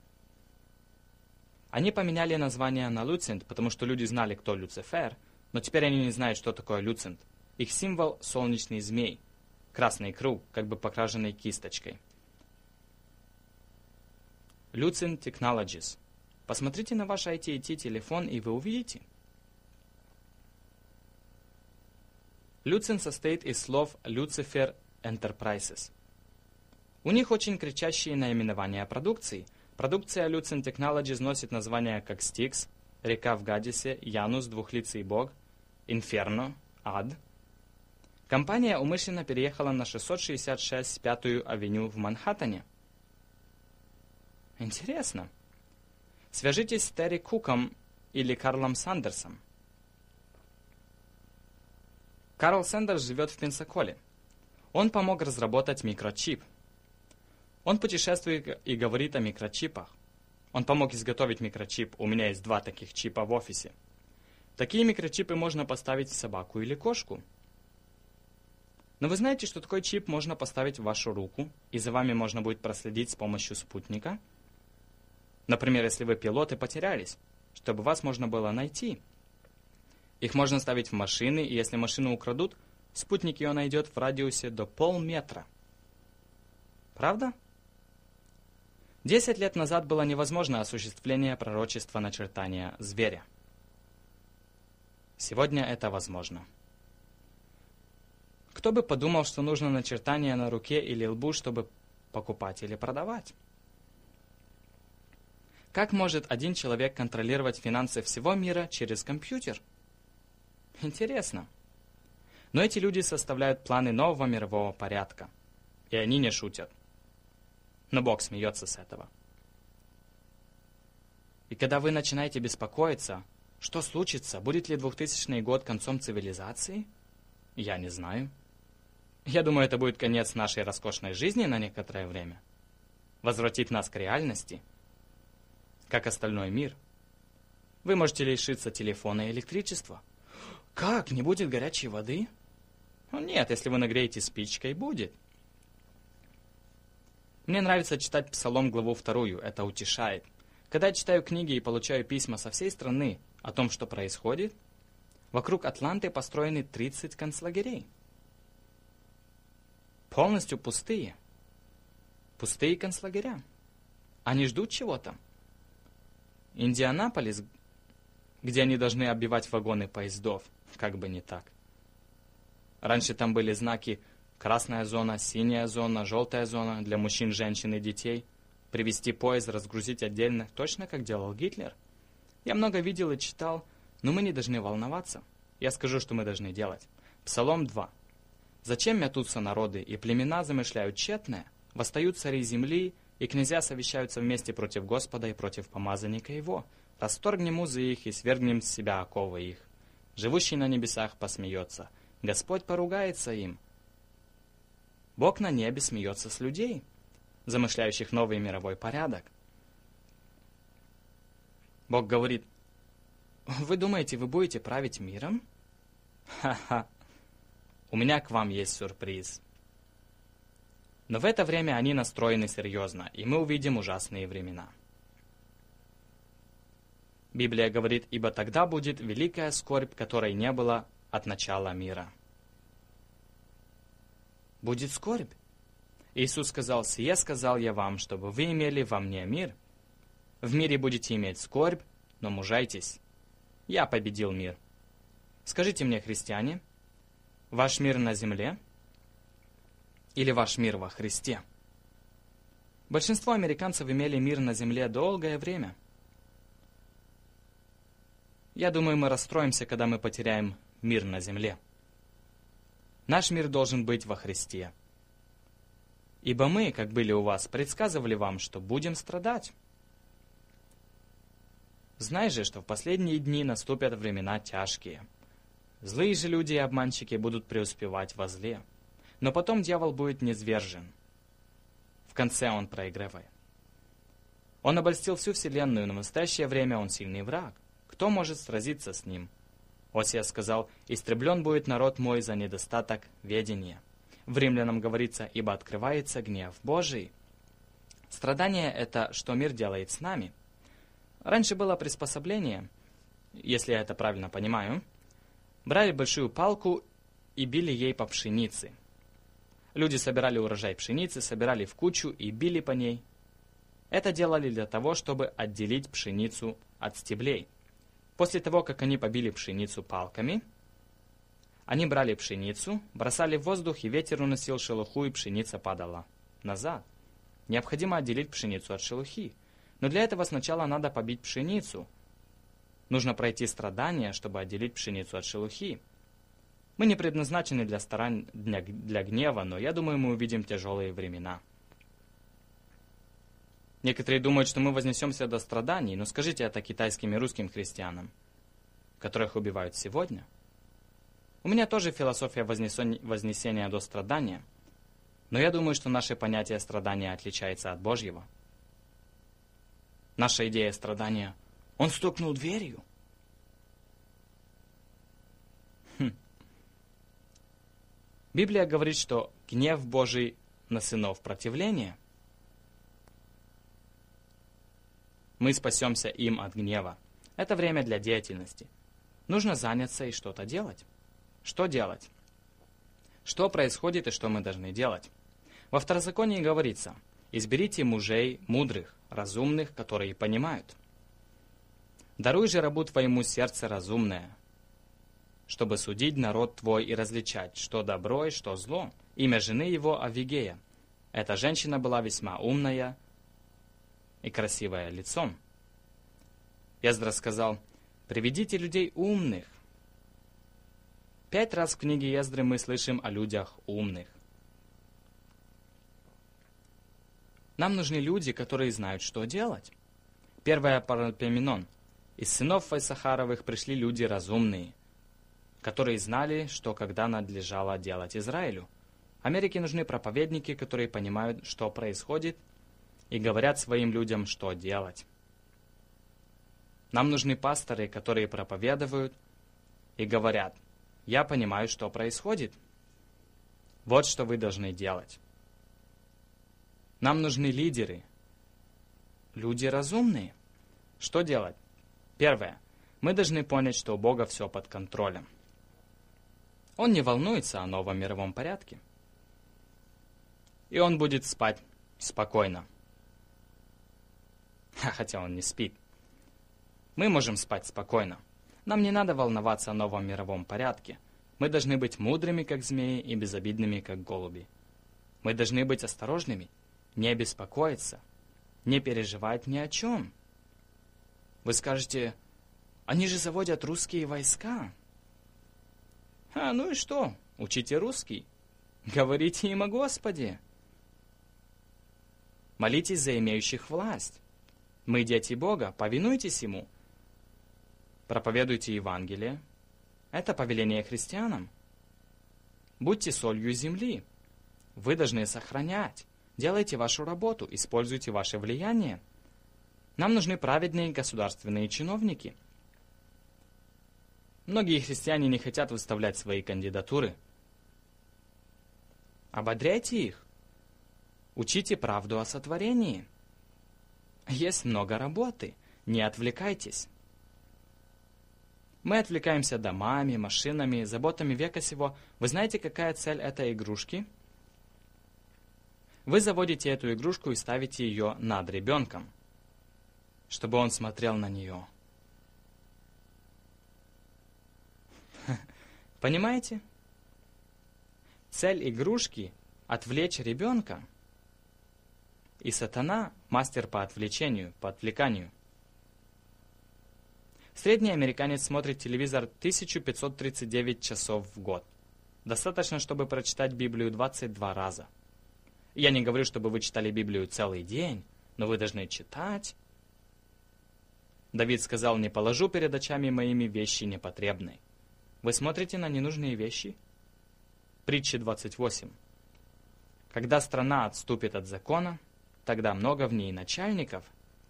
Они поменяли название на Lucent, потому что люди знали, кто Люцифер, но теперь они не знают, что такое Lucent. Их символ – солнечный змей, красный круг, как бы покрашенный кисточкой. Lucent Technologies. Посмотрите на ваш эй ти энд ти телефон, и вы увидите. Lucent состоит из слов Lucifer Enterprises. У них очень кричащие наименования продукции. Продукция Lucent Technologies носит названия как Styx, река в Гадисе, Янус, двухлицый бог, Инферно, Ад. Компания умышленно переехала на шестьсот шестьдесят шесть Пятую авеню в Манхэттене. Интересно. Свяжитесь с Терри Куком или Карлом Сандерсом. Карл Сандерс живет в Пенсаколе. Он помог разработать микрочип. Он путешествует и говорит о микрочипах. Он помог изготовить микрочип. У меня есть два таких чипа в офисе. Такие микрочипы можно поставить в собаку или кошку. Но вы знаете, что такой чип можно поставить в вашу руку, и за вами можно будет проследить с помощью спутника? Например, если вы пилот и потерялись, чтобы вас можно было найти. Их можно ставить в машины, и если машину украдут, спутник ее найдет в радиусе до полметра. Правда? Десять лет назад было невозможно осуществление пророчества начертания зверя. Сегодня это возможно. Кто бы подумал, что нужно начертание на руке или лбу, чтобы покупать или продавать? Как может один человек контролировать финансы всего мира через компьютер? Интересно. Но эти люди составляют планы нового мирового порядка. И они не шутят. Но Бог смеется с этого. И когда вы начинаете беспокоиться, что случится, будет ли двухтысячный год концом цивилизации? Я не знаю. Я думаю, это будет конец нашей роскошной жизни на некоторое время. Возвратит нас к реальности, как остальной мир. Вы можете лишиться телефона и электричества. Как? Не будет горячей воды? Ну, нет, если вы нагреете спичкой, будет. Мне нравится читать Псалом главу вторую, это утешает. Когда я читаю книги и получаю письма со всей страны о том, что происходит, вокруг Атланты построены тридцать концлагерей. Полностью пустые. Пустые концлагеря. Они ждут чего-то. Индианаполис, где они должны оббивать вагоны поездов, как бы не так. Раньше там были знаки «красная зона», «синяя зона», «желтая зона» для мужчин, женщин и детей. Привезти поезд, разгрузить отдельно, точно как делал Гитлер. Я много видел и читал, но мы не должны волноваться. Я скажу, что мы должны делать. Псалом два. «Зачем мятутся народы, и племена замышляют тщетное? Восстают цари земли, и князья совещаются вместе против Господа и против помазанника его. Расторгнем узы их и свергнем с себя оковы их. Живущий на небесах посмеется. Господь поругается им». Бог на небе смеется с людей, замышляющих новый мировой порядок. Бог говорит: «Вы думаете, вы будете править миром? Ха-ха! У меня к вам есть сюрприз». Но в это время они настроены серьезно, и мы увидим ужасные времена. Библия говорит: «Ибо тогда будет великая скорбь, которой не было от начала мира». будет скорбь. Иисус сказал: «Сие сказал я вам, чтобы вы имели во мне мир. В мире будете иметь скорбь, но мужайтесь. Я победил мир». Скажите мне, христиане, ваш мир на земле или ваш мир во Христе? Большинство американцев имели мир на земле долгое время. Я думаю, мы расстроимся, когда мы потеряем мир на земле. Наш мир должен быть во Христе. Ибо мы, как были у вас, предсказывали вам, что будем страдать. Знай же, что в последние дни наступят времена тяжкие. Злые же люди и обманщики будут преуспевать во зле. Но потом дьявол будет низвержен. В конце он проигрывает. Он обольстил всю вселенную, но в настоящее время он сильный враг. Кто может сразиться с ним? Осия сказал: «Истреблен будет народ мой за недостаток ведения». В Римлянам говорится: «Ибо открывается гнев Божий». Страдание — это что мир делает с нами. Раньше было приспособление, если я это правильно понимаю. Брали большую палку и били ей по пшенице. Люди собирали урожай пшеницы, собирали в кучу и били по ней. Это делали для того, чтобы отделить пшеницу от стеблей. После того, как они побили пшеницу палками, они брали пшеницу, бросали в воздух, и ветер уносил шелуху, и пшеница падала назад. Необходимо отделить пшеницу от шелухи. Но для этого сначала надо побить пшеницу. Нужно пройти страдания, чтобы отделить пшеницу от шелухи. Мы не предназначены для старань для, для гнева, но я думаю, мы увидим тяжелые времена. Некоторые думают, что мы вознесемся до страданий, но скажите это китайским и русским христианам, которых убивают сегодня. У меня тоже философия вознесения до страдания, но я думаю, что наше понятие страдания отличается от Божьего. Наша идея страдания: он стукнул дверью. Хм. Библия говорит, что гнев Божий на сынов противления. Мы спасемся им от гнева. Это время для деятельности. Нужно заняться и что-то делать. Что делать? Что происходит и что мы должны делать? Во Второзаконии говорится: «Изберите мужей мудрых, разумных, которые понимают. Даруй же рабу твоему сердце разумное, чтобы судить народ твой и различать, что добро и что зло». Имя жены его Авигея. Эта женщина была весьма умная и красивая лицом. Эздра сказал: «Приведите людей умных». Пять раз в книге Эздры мы слышим о людях умных. Нам нужны люди, которые знают, что делать. Первое Паралипоменон. Из сынов Исахаровых пришли люди разумные, которые знали, что когда надлежало делать Израилю. Америке нужны проповедники, которые понимают, что происходит, и говорят своим людям, что делать. Нам нужны пасторы, которые проповедуют и говорят: «Я понимаю, что происходит. Вот что вы должны делать». Нам нужны лидеры, люди разумные. Что делать? Первое. Мы должны понять, что у Бога все под контролем. Он не волнуется о новом мировом порядке. И он будет спать спокойно. Хотя он не спит. Мы можем спать спокойно. Нам не надо волноваться о новом мировом порядке. Мы должны быть мудрыми, как змеи, и безобидными, как голуби. Мы должны быть осторожными, не беспокоиться, не переживать ни о чем. Вы скажете: они же заводят русские войска. А, ну и что? Учите русский. Говорите им о Господе. Молитесь за имеющих власть. Мы дети Бога, повинуйтесь Ему. Проповедуйте Евангелие. Это повеление христианам. Будьте солью земли. Вы должны сохранять. Делайте вашу работу, используйте ваше влияние. Нам нужны праведные государственные чиновники. Многие христиане не хотят выставлять свои кандидатуры. Ободряйте их. Учите правду о сотворении. Есть много работы. Не отвлекайтесь. Мы отвлекаемся домами, машинами, заботами века сего. Вы знаете, какая цель этой игрушки? Вы заводите эту игрушку и ставите ее над ребенком, чтобы он смотрел на нее. Понимаете? Цель игрушки – отвлечь ребенка. И сатана – мастер по отвлечению, по отвлеканию. Средний американец смотрит телевизор тысяча пятьсот тридцать девять часов в год. Достаточно, чтобы прочитать Библию двадцать два раза. Я не говорю, чтобы вы читали Библию целый день, но вы должны читать. Давид сказал: «Не положу перед очами моими вещи непотребные». Вы смотрите на ненужные вещи? Притча двадцать восемь. Когда страна отступит от закона, тогда много в ней начальников.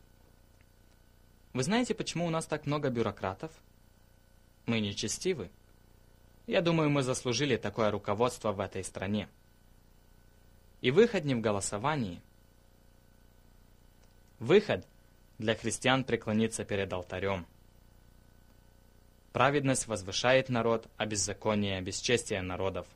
Вы знаете, почему у нас так много бюрократов? Мы нечестивы. Я думаю, мы заслужили такое руководство в этой стране. И выход не в голосовании. Выход для христиан преклониться перед алтарем. Праведность возвышает народ, а беззаконие – бесчестие народов.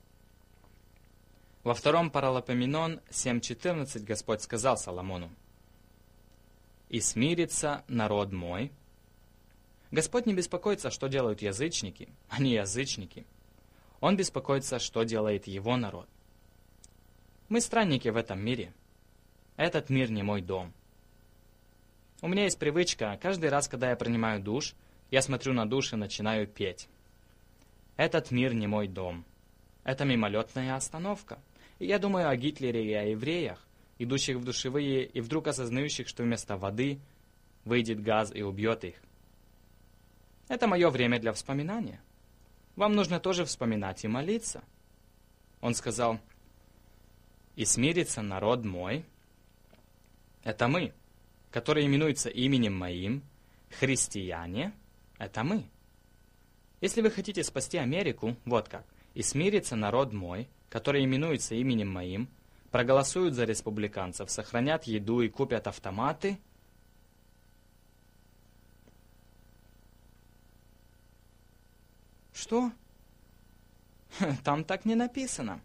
Во втором Паралипоменон семь четырнадцать Господь сказал Соломону: «И смирится народ мой». Господь не беспокоится, что делают язычники, они язычники. Он беспокоится, что делает его народ. Мы странники в этом мире. Этот мир не мой дом. У меня есть привычка, каждый раз, когда я принимаю душ, я смотрю на душ и начинаю петь. Этот мир не мой дом. Это мимолетная остановка. И я думаю о Гитлере и о евреях, идущих в душевые и вдруг осознающих, что вместо воды выйдет газ и убьет их. Это мое время для вспоминания. Вам нужно тоже вспоминать и молиться. Он сказал: «И смирится народ мой». Это мы, которые именуются именем моим, христиане. Это мы. Если вы хотите спасти Америку, вот как. «И смирится народ мой, который именуется именем моим, проголосуют за республиканцев, сохранят еду и купят автоматы». Что? Там так не написано.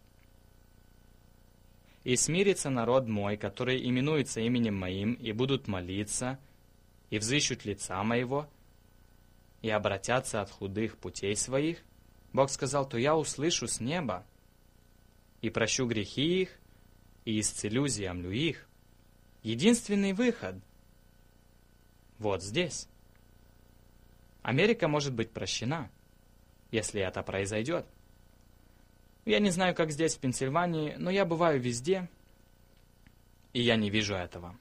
«И смирится народ мой, который именуется именем моим, и будут молиться, и взыщут лица моего, и обратятся от худых путей своих». Бог сказал: «То я услышу с неба, и прощу грехи их, и исцелю землю их». Единственный выход вот здесь. Америка может быть прощена, если это произойдет. Я не знаю, как здесь, в Пенсильвании, но я бываю везде, и я не вижу этого.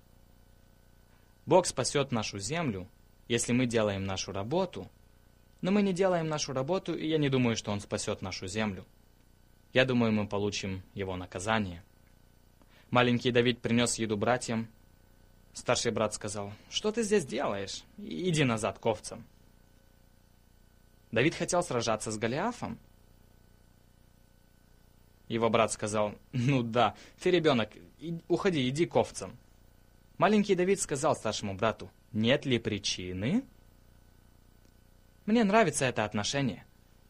Бог спасет нашу землю, если мы делаем нашу работу, но мы не делаем нашу работу, и я не думаю, что Он спасет нашу землю. Я думаю, мы получим Его наказание. Маленький Давид принес еду братьям. Старший брат сказал: «Что ты здесь делаешь? Иди назад к овцам». Давид хотел сражаться с Голиафом. Его брат сказал: «Ну да, ты ребенок, уходи, иди к овцам». Маленький Давид сказал старшему брату: «Нет ли причины?» Мне нравится это отношение.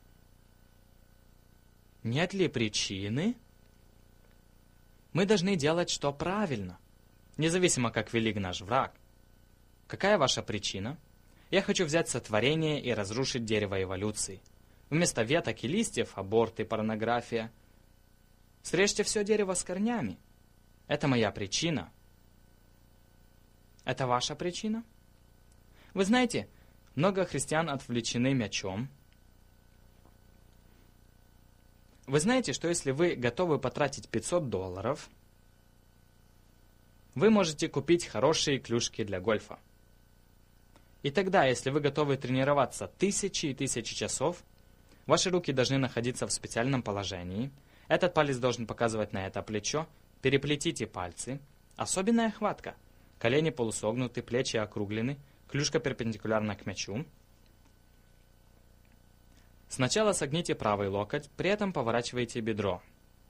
Нет ли причины? Мы должны делать, что правильно, независимо, как велик наш враг. Какая ваша причина? Я хочу взять сотворение и разрушить дерево эволюции. Вместо веток и листьев — аборт и порнография. Срежьте все дерево с корнями. Это моя причина. Это ваша причина? Вы знаете, много христиан отвлечены мячом. Вы знаете, что если вы готовы потратить пятьсот долларов, вы можете купить хорошие клюшки для гольфа. И тогда, если вы готовы тренироваться тысячи и тысячи часов, ваши руки должны находиться в специальном положении. Этот палец должен показывать на это плечо. Переплетите пальцы. Особенная хватка. Колени полусогнуты, плечи округлены. Клюшка перпендикулярна к мячу. Сначала согните правый локоть, при этом поворачивайте бедро.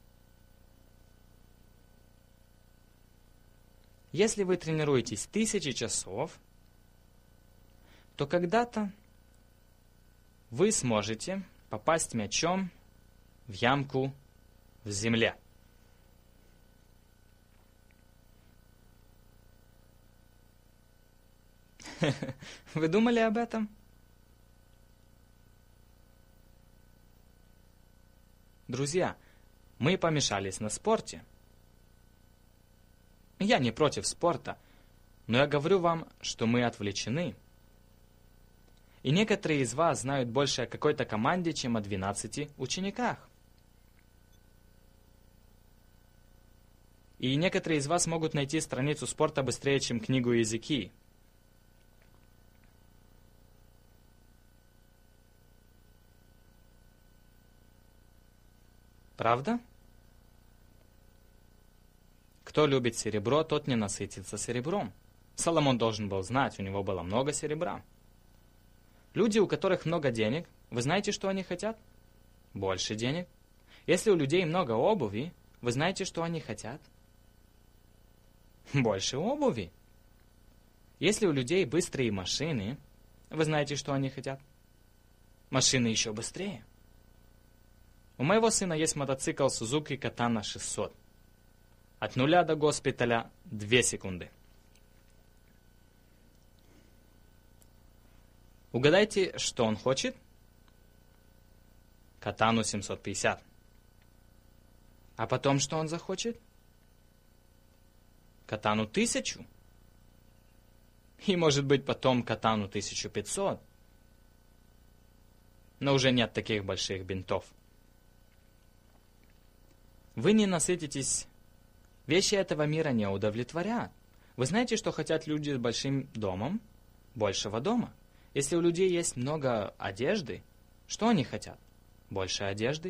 Если вы тренируетесь тысячи часов, то когда-то вы сможете попасть мячом в ямку в земле. Вы думали об этом? Друзья, мы помешались на спорте. Я не против спорта, но я говорю вам, что мы отвлечены. И некоторые из вас знают больше о какой-то команде, чем о двенадцати учениках. И некоторые из вас могут найти страницу спорта быстрее, чем книгу языки. Правда? Кто любит серебро, тот не насытится серебром. Соломон должен был знать, у него было много серебра. Люди, у которых много денег, вы знаете, что они хотят? Больше денег. Если у людей много обуви, вы знаете, что они хотят? Больше обуви. Если у людей быстрые машины, вы знаете, что они хотят? Машины еще быстрее. У моего сына есть мотоцикл Suzuki Katana шестьсот. От нуля до госпиталя две секунды. Угадайте, что он хочет? Катану семьсот пятьдесят. А потом что он захочет? Катану тысячу. И, может быть, потом Катану тысячу пятьсот. Но уже нет таких больших бинтов. Вы не насытитесь. Вещи этого мира не удовлетворят. Вы знаете, что хотят люди с большим домом? Большего дома. Если у людей есть много одежды, что они хотят? Больше одежды?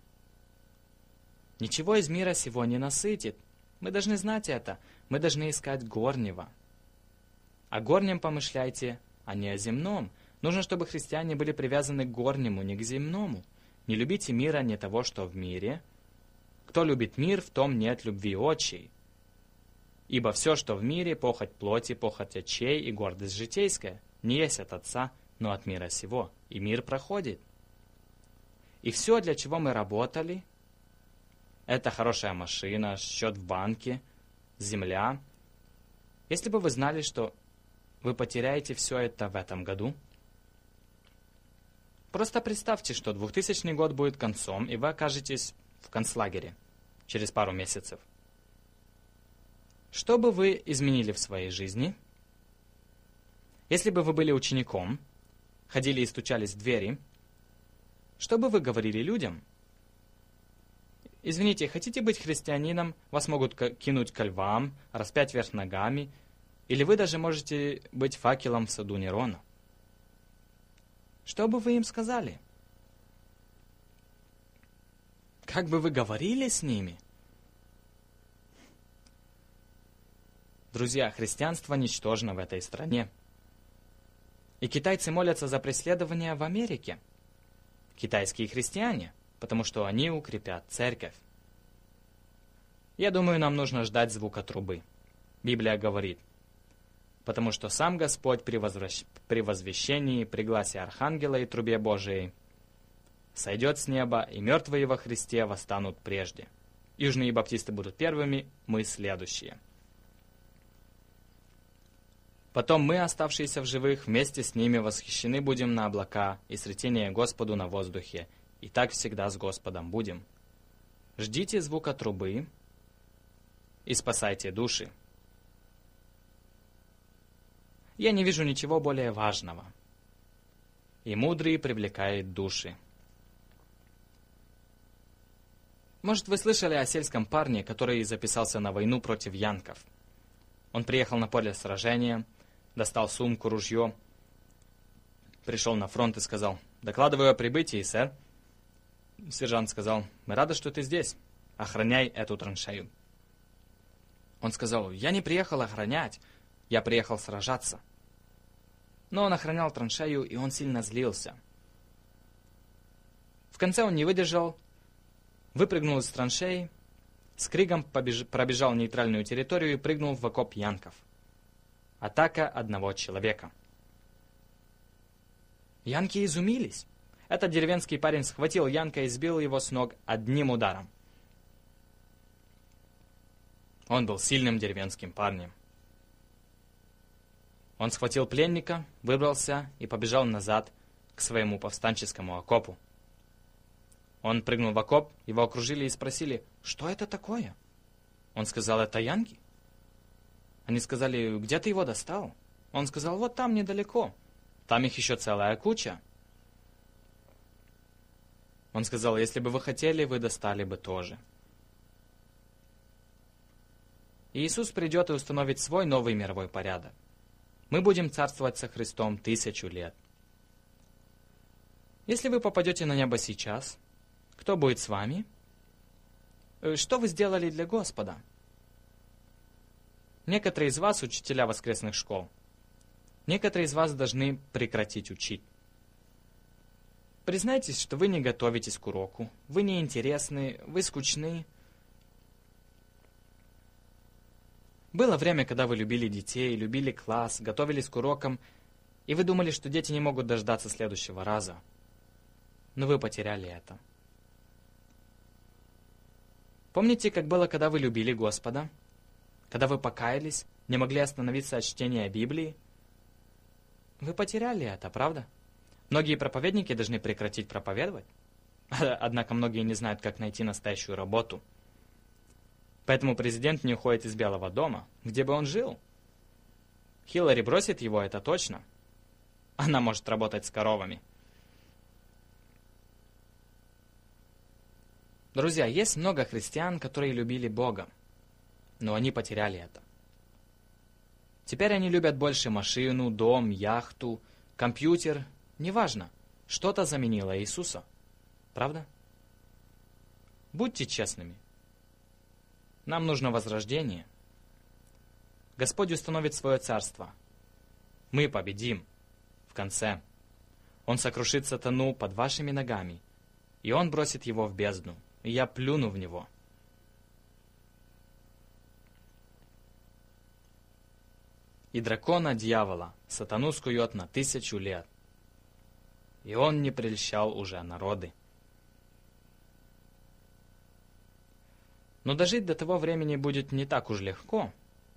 Ничего из мира сего не насытит. Мы должны знать это. Мы должны искать горнего. О горнем помышляйте, а не о земном. Нужно, чтобы христиане были привязаны к горнему, не к земному. Не любите мира, не того, что в мире. Кто любит мир, в том нет любви отчей. Ибо все, что в мире, похоть плоти, похоть очей и гордость житейская, не есть от Отца, но от мира сего. И мир проходит. И все, для чего мы работали, это хорошая машина, счет в банке, земля. Если бы вы знали, что вы потеряете все это в этом году, просто представьте, что двухтысячный год будет концом, и вы окажетесь в концлагере через пару месяцев. Что бы вы изменили в своей жизни? Если бы вы были учеником, ходили и стучались в двери, что бы вы говорили людям? Извините, хотите быть христианином, вас могут кинуть ко львам, распять вверх ногами, или вы даже можете быть факелом в саду Нерона. Что бы вы им сказали? Как бы вы говорили с ними? Друзья, христианство ничтожно в этой стране. И китайцы молятся за преследование в Америке. Китайские христиане, потому что они укрепят церковь. Я думаю, нам нужно ждать звука трубы. Библия говорит, потому что сам Господь при, возвращ... при возвещении, при гласе Архангела и трубе Божией сойдет с неба, и мертвые во Христе восстанут прежде. Южные баптисты будут первыми, мы следующие. Потом мы, оставшиеся в живых, вместе с ними восхищены будем на облака и сретение Господу на воздухе, и так всегда с Господом будем. Ждите звука трубы и спасайте души. Я не вижу ничего более важного. И мудрый привлекает души. Может, вы слышали о сельском парне, который записался на войну против янков. Он приехал на поле сражения, достал сумку, ружье, пришел на фронт и сказал: «Докладываю о прибытии, сэр». Сержант сказал: «Мы рады, что ты здесь. Охраняй эту траншею». Он сказал: «Я не приехал охранять, я приехал сражаться». Но он охранял траншею, и он сильно злился. В конце он не выдержал, выпрыгнул из траншеи, с криком побеж... пробежал нейтральную территорию и прыгнул в окоп янков. Атака одного человека. Янки изумились. Этот деревенский парень схватил янка и сбил его с ног одним ударом. Он был сильным деревенским парнем. Он схватил пленника, выбрался и побежал назад к своему повстанческому окопу. Он прыгнул в окоп, его окружили и спросили, что это такое? Он сказал, это янки. Они сказали, где ты его достал? Он сказал, вот там недалеко, там их еще целая куча. Он сказал, если бы вы хотели, вы достали бы тоже. И Иисус придет и установит свой новый мировой порядок. Мы будем царствовать со Христом тысячу лет. Если вы попадете на небо сейчас, кто будет с вами? Что вы сделали для Господа? Некоторые из вас учителя воскресных школ. Некоторые из вас должны прекратить учить. Признайтесь, что вы не готовитесь к уроку, вы неинтересны, вы скучны. Было время, когда вы любили детей, любили класс, готовились к урокам, и вы думали, что дети не могут дождаться следующего раза. Но вы потеряли это. Помните, как было, когда вы любили Господа? Когда вы покаялись, не могли остановиться от чтения Библии? Вы потеряли это, правда? Многие проповедники должны прекратить проповедовать. Однако многие не знают, как найти настоящую работу. Поэтому президент не уходит из Белого дома, где бы он жил. Хиллари бросит его, это точно. Она может работать с коровами. Друзья, есть много христиан, которые любили Бога, но они потеряли это. Теперь они любят больше машину, дом, яхту, компьютер. Неважно, что-то заменило Иисуса. Правда? Будьте честными. Нам нужно возрождение. Господь установит свое царство. Мы победим. В конце. Он сокрушит сатану под вашими ногами, и он бросит его в бездну, и я плюну в него. И дракона дьявола сатану скует на тысячу лет, и он не прельщал уже народы. Но дожить до того времени будет не так уж легко.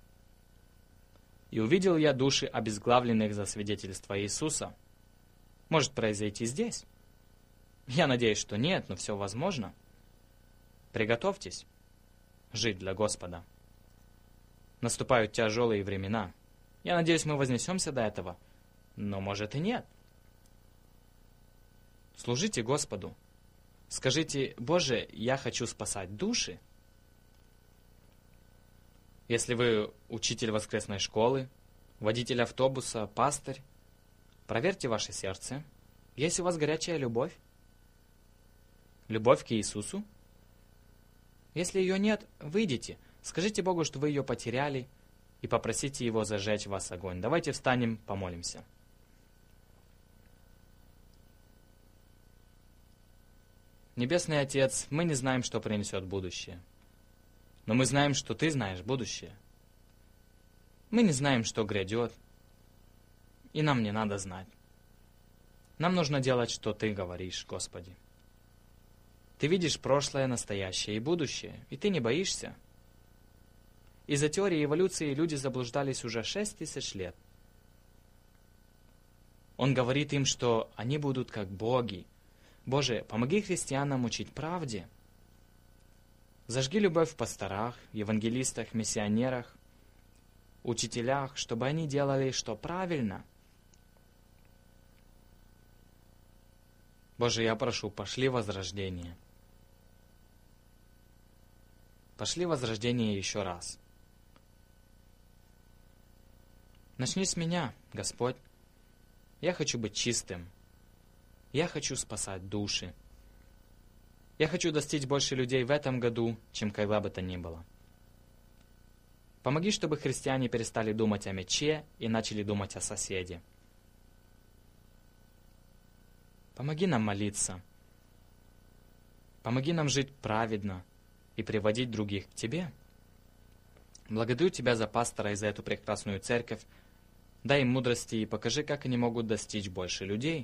И увидел я души обезглавленных за свидетельство Иисуса. Может произойти здесь? Я надеюсь, что нет, но все возможно. Приготовьтесь жить для Господа. Наступают тяжелые времена. Я надеюсь, мы вознесемся до этого, но может и нет. Служите Господу. Скажите, Боже, я хочу спасать души. Если вы учитель воскресной школы, водитель автобуса, пастырь, проверьте ваше сердце. Есть у вас горячая любовь? Любовь к Иисусу? Если ее нет, выйдите, скажите Богу, что вы ее потеряли, и попросите Его зажечь в вас огонь. Давайте встанем, помолимся. Небесный Отец, мы не знаем, что принесет будущее. Но мы знаем, что Ты знаешь будущее. Мы не знаем, что грядет, и нам не надо знать. Нам нужно делать, что Ты говоришь, Господи. Ты видишь прошлое, настоящее и будущее, и Ты не боишься. Из-за теории эволюции люди заблуждались уже шесть тысяч лет. Он говорит им, что они будут как боги. Боже, помоги христианам учить правде. Зажги любовь в пасторах, евангелистах, миссионерах, учителях, чтобы они делали, что правильно. Боже, я прошу, пошли возрождение. Пошли возрождение еще раз. Начни с меня, Господь. Я хочу быть чистым. Я хочу спасать души. Я хочу достичь больше людей в этом году, чем когда бы то ни было. Помоги, чтобы христиане перестали думать о мече и начали думать о соседе. Помоги нам молиться. Помоги нам жить праведно и приводить других к Тебе. Благодарю Тебя за пастора и за эту прекрасную церковь. Дай им мудрости и покажи, как они могут достичь больше людей.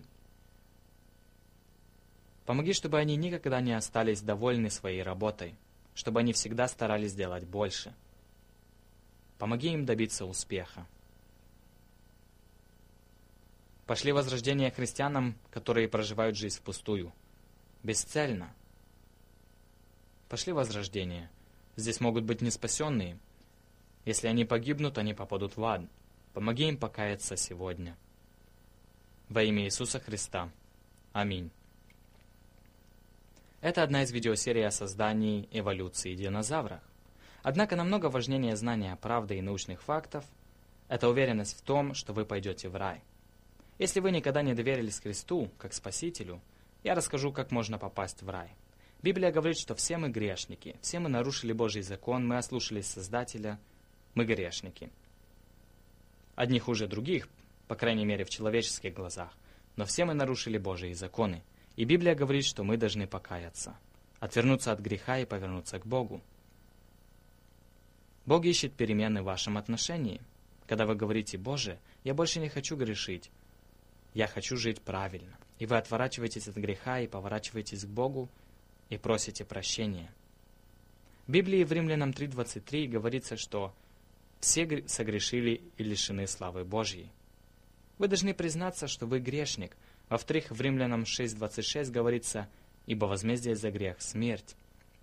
Помоги, чтобы они никогда не остались довольны своей работой, чтобы они всегда старались делать больше. Помоги им добиться успеха. Пошли возрождение христианам, которые проживают жизнь впустую. Бесцельно. Пошли возрождение. Здесь могут быть неспасенные. Если они погибнут, они попадут в ад. Помоги им покаяться сегодня. Во имя Иисуса Христа. Аминь. Это одна из видеосерий о создании эволюции и динозаврах. Однако намного важнее знания правды и научных фактов – это уверенность в том, что вы пойдете в рай. Если вы никогда не доверились Христу, как Спасителю, я расскажу, как можно попасть в рай. Библия говорит, что все мы грешники, все мы нарушили Божий закон, мы ослушались Создателя, мы грешники. Одни хуже других, по крайней мере в человеческих глазах, но все мы нарушили Божьи законы. И Библия говорит, что мы должны покаяться, отвернуться от греха и повернуться к Богу. Бог ищет перемены в вашем отношении. Когда вы говорите: «Боже, я больше не хочу грешить, я хочу жить правильно», и вы отворачиваетесь от греха и поворачиваетесь к Богу и просите прощения. В Библии в Римлянам три двадцать три говорится, что все согрешили и лишены славы Божьей. Вы должны признаться, что вы грешник. Во-вторых, в Римлянам шесть двадцать шесть говорится: «Ибо возмездие за грех – смерть».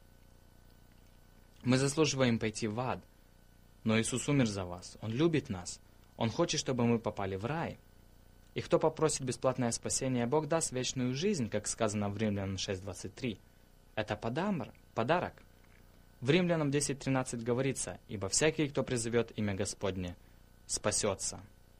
Мы заслуживаем пойти в ад, но Иисус умер за вас. Он любит нас. Он хочет, чтобы мы попали в рай. И кто попросит бесплатное спасение, Бог даст вечную жизнь, как сказано в Римлянам шесть двадцать три. Это подарок. В Римлянам десять тринадцать говорится: «Ибо всякий, кто призовет имя Господне, спасется».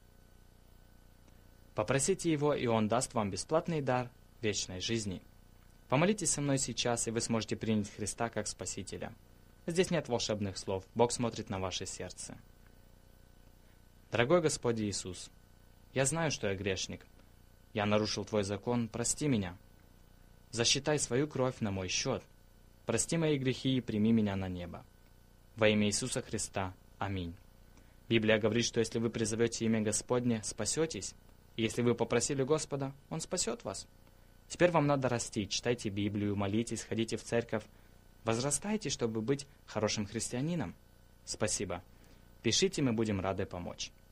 Попросите Его, и Он даст вам бесплатный дар вечной жизни. Помолитесь со мной сейчас, и вы сможете принять Христа как Спасителя. Здесь нет волшебных слов. Бог смотрит на ваше сердце. Дорогой Господь Иисус, я знаю, что я грешник. Я нарушил Твой закон, прости меня. Засчитай свою кровь на мой счет. Прости мои грехи и прими меня на небо. Во имя Иисуса Христа. Аминь. Библия говорит, что если вы призовете имя Господне, спасетесь. И если вы попросили Господа, Он спасет вас. Теперь вам надо расти, читайте Библию, молитесь, ходите в церковь. Возрастайте, чтобы быть хорошим христианином. Спасибо. Пишите, мы будем рады помочь.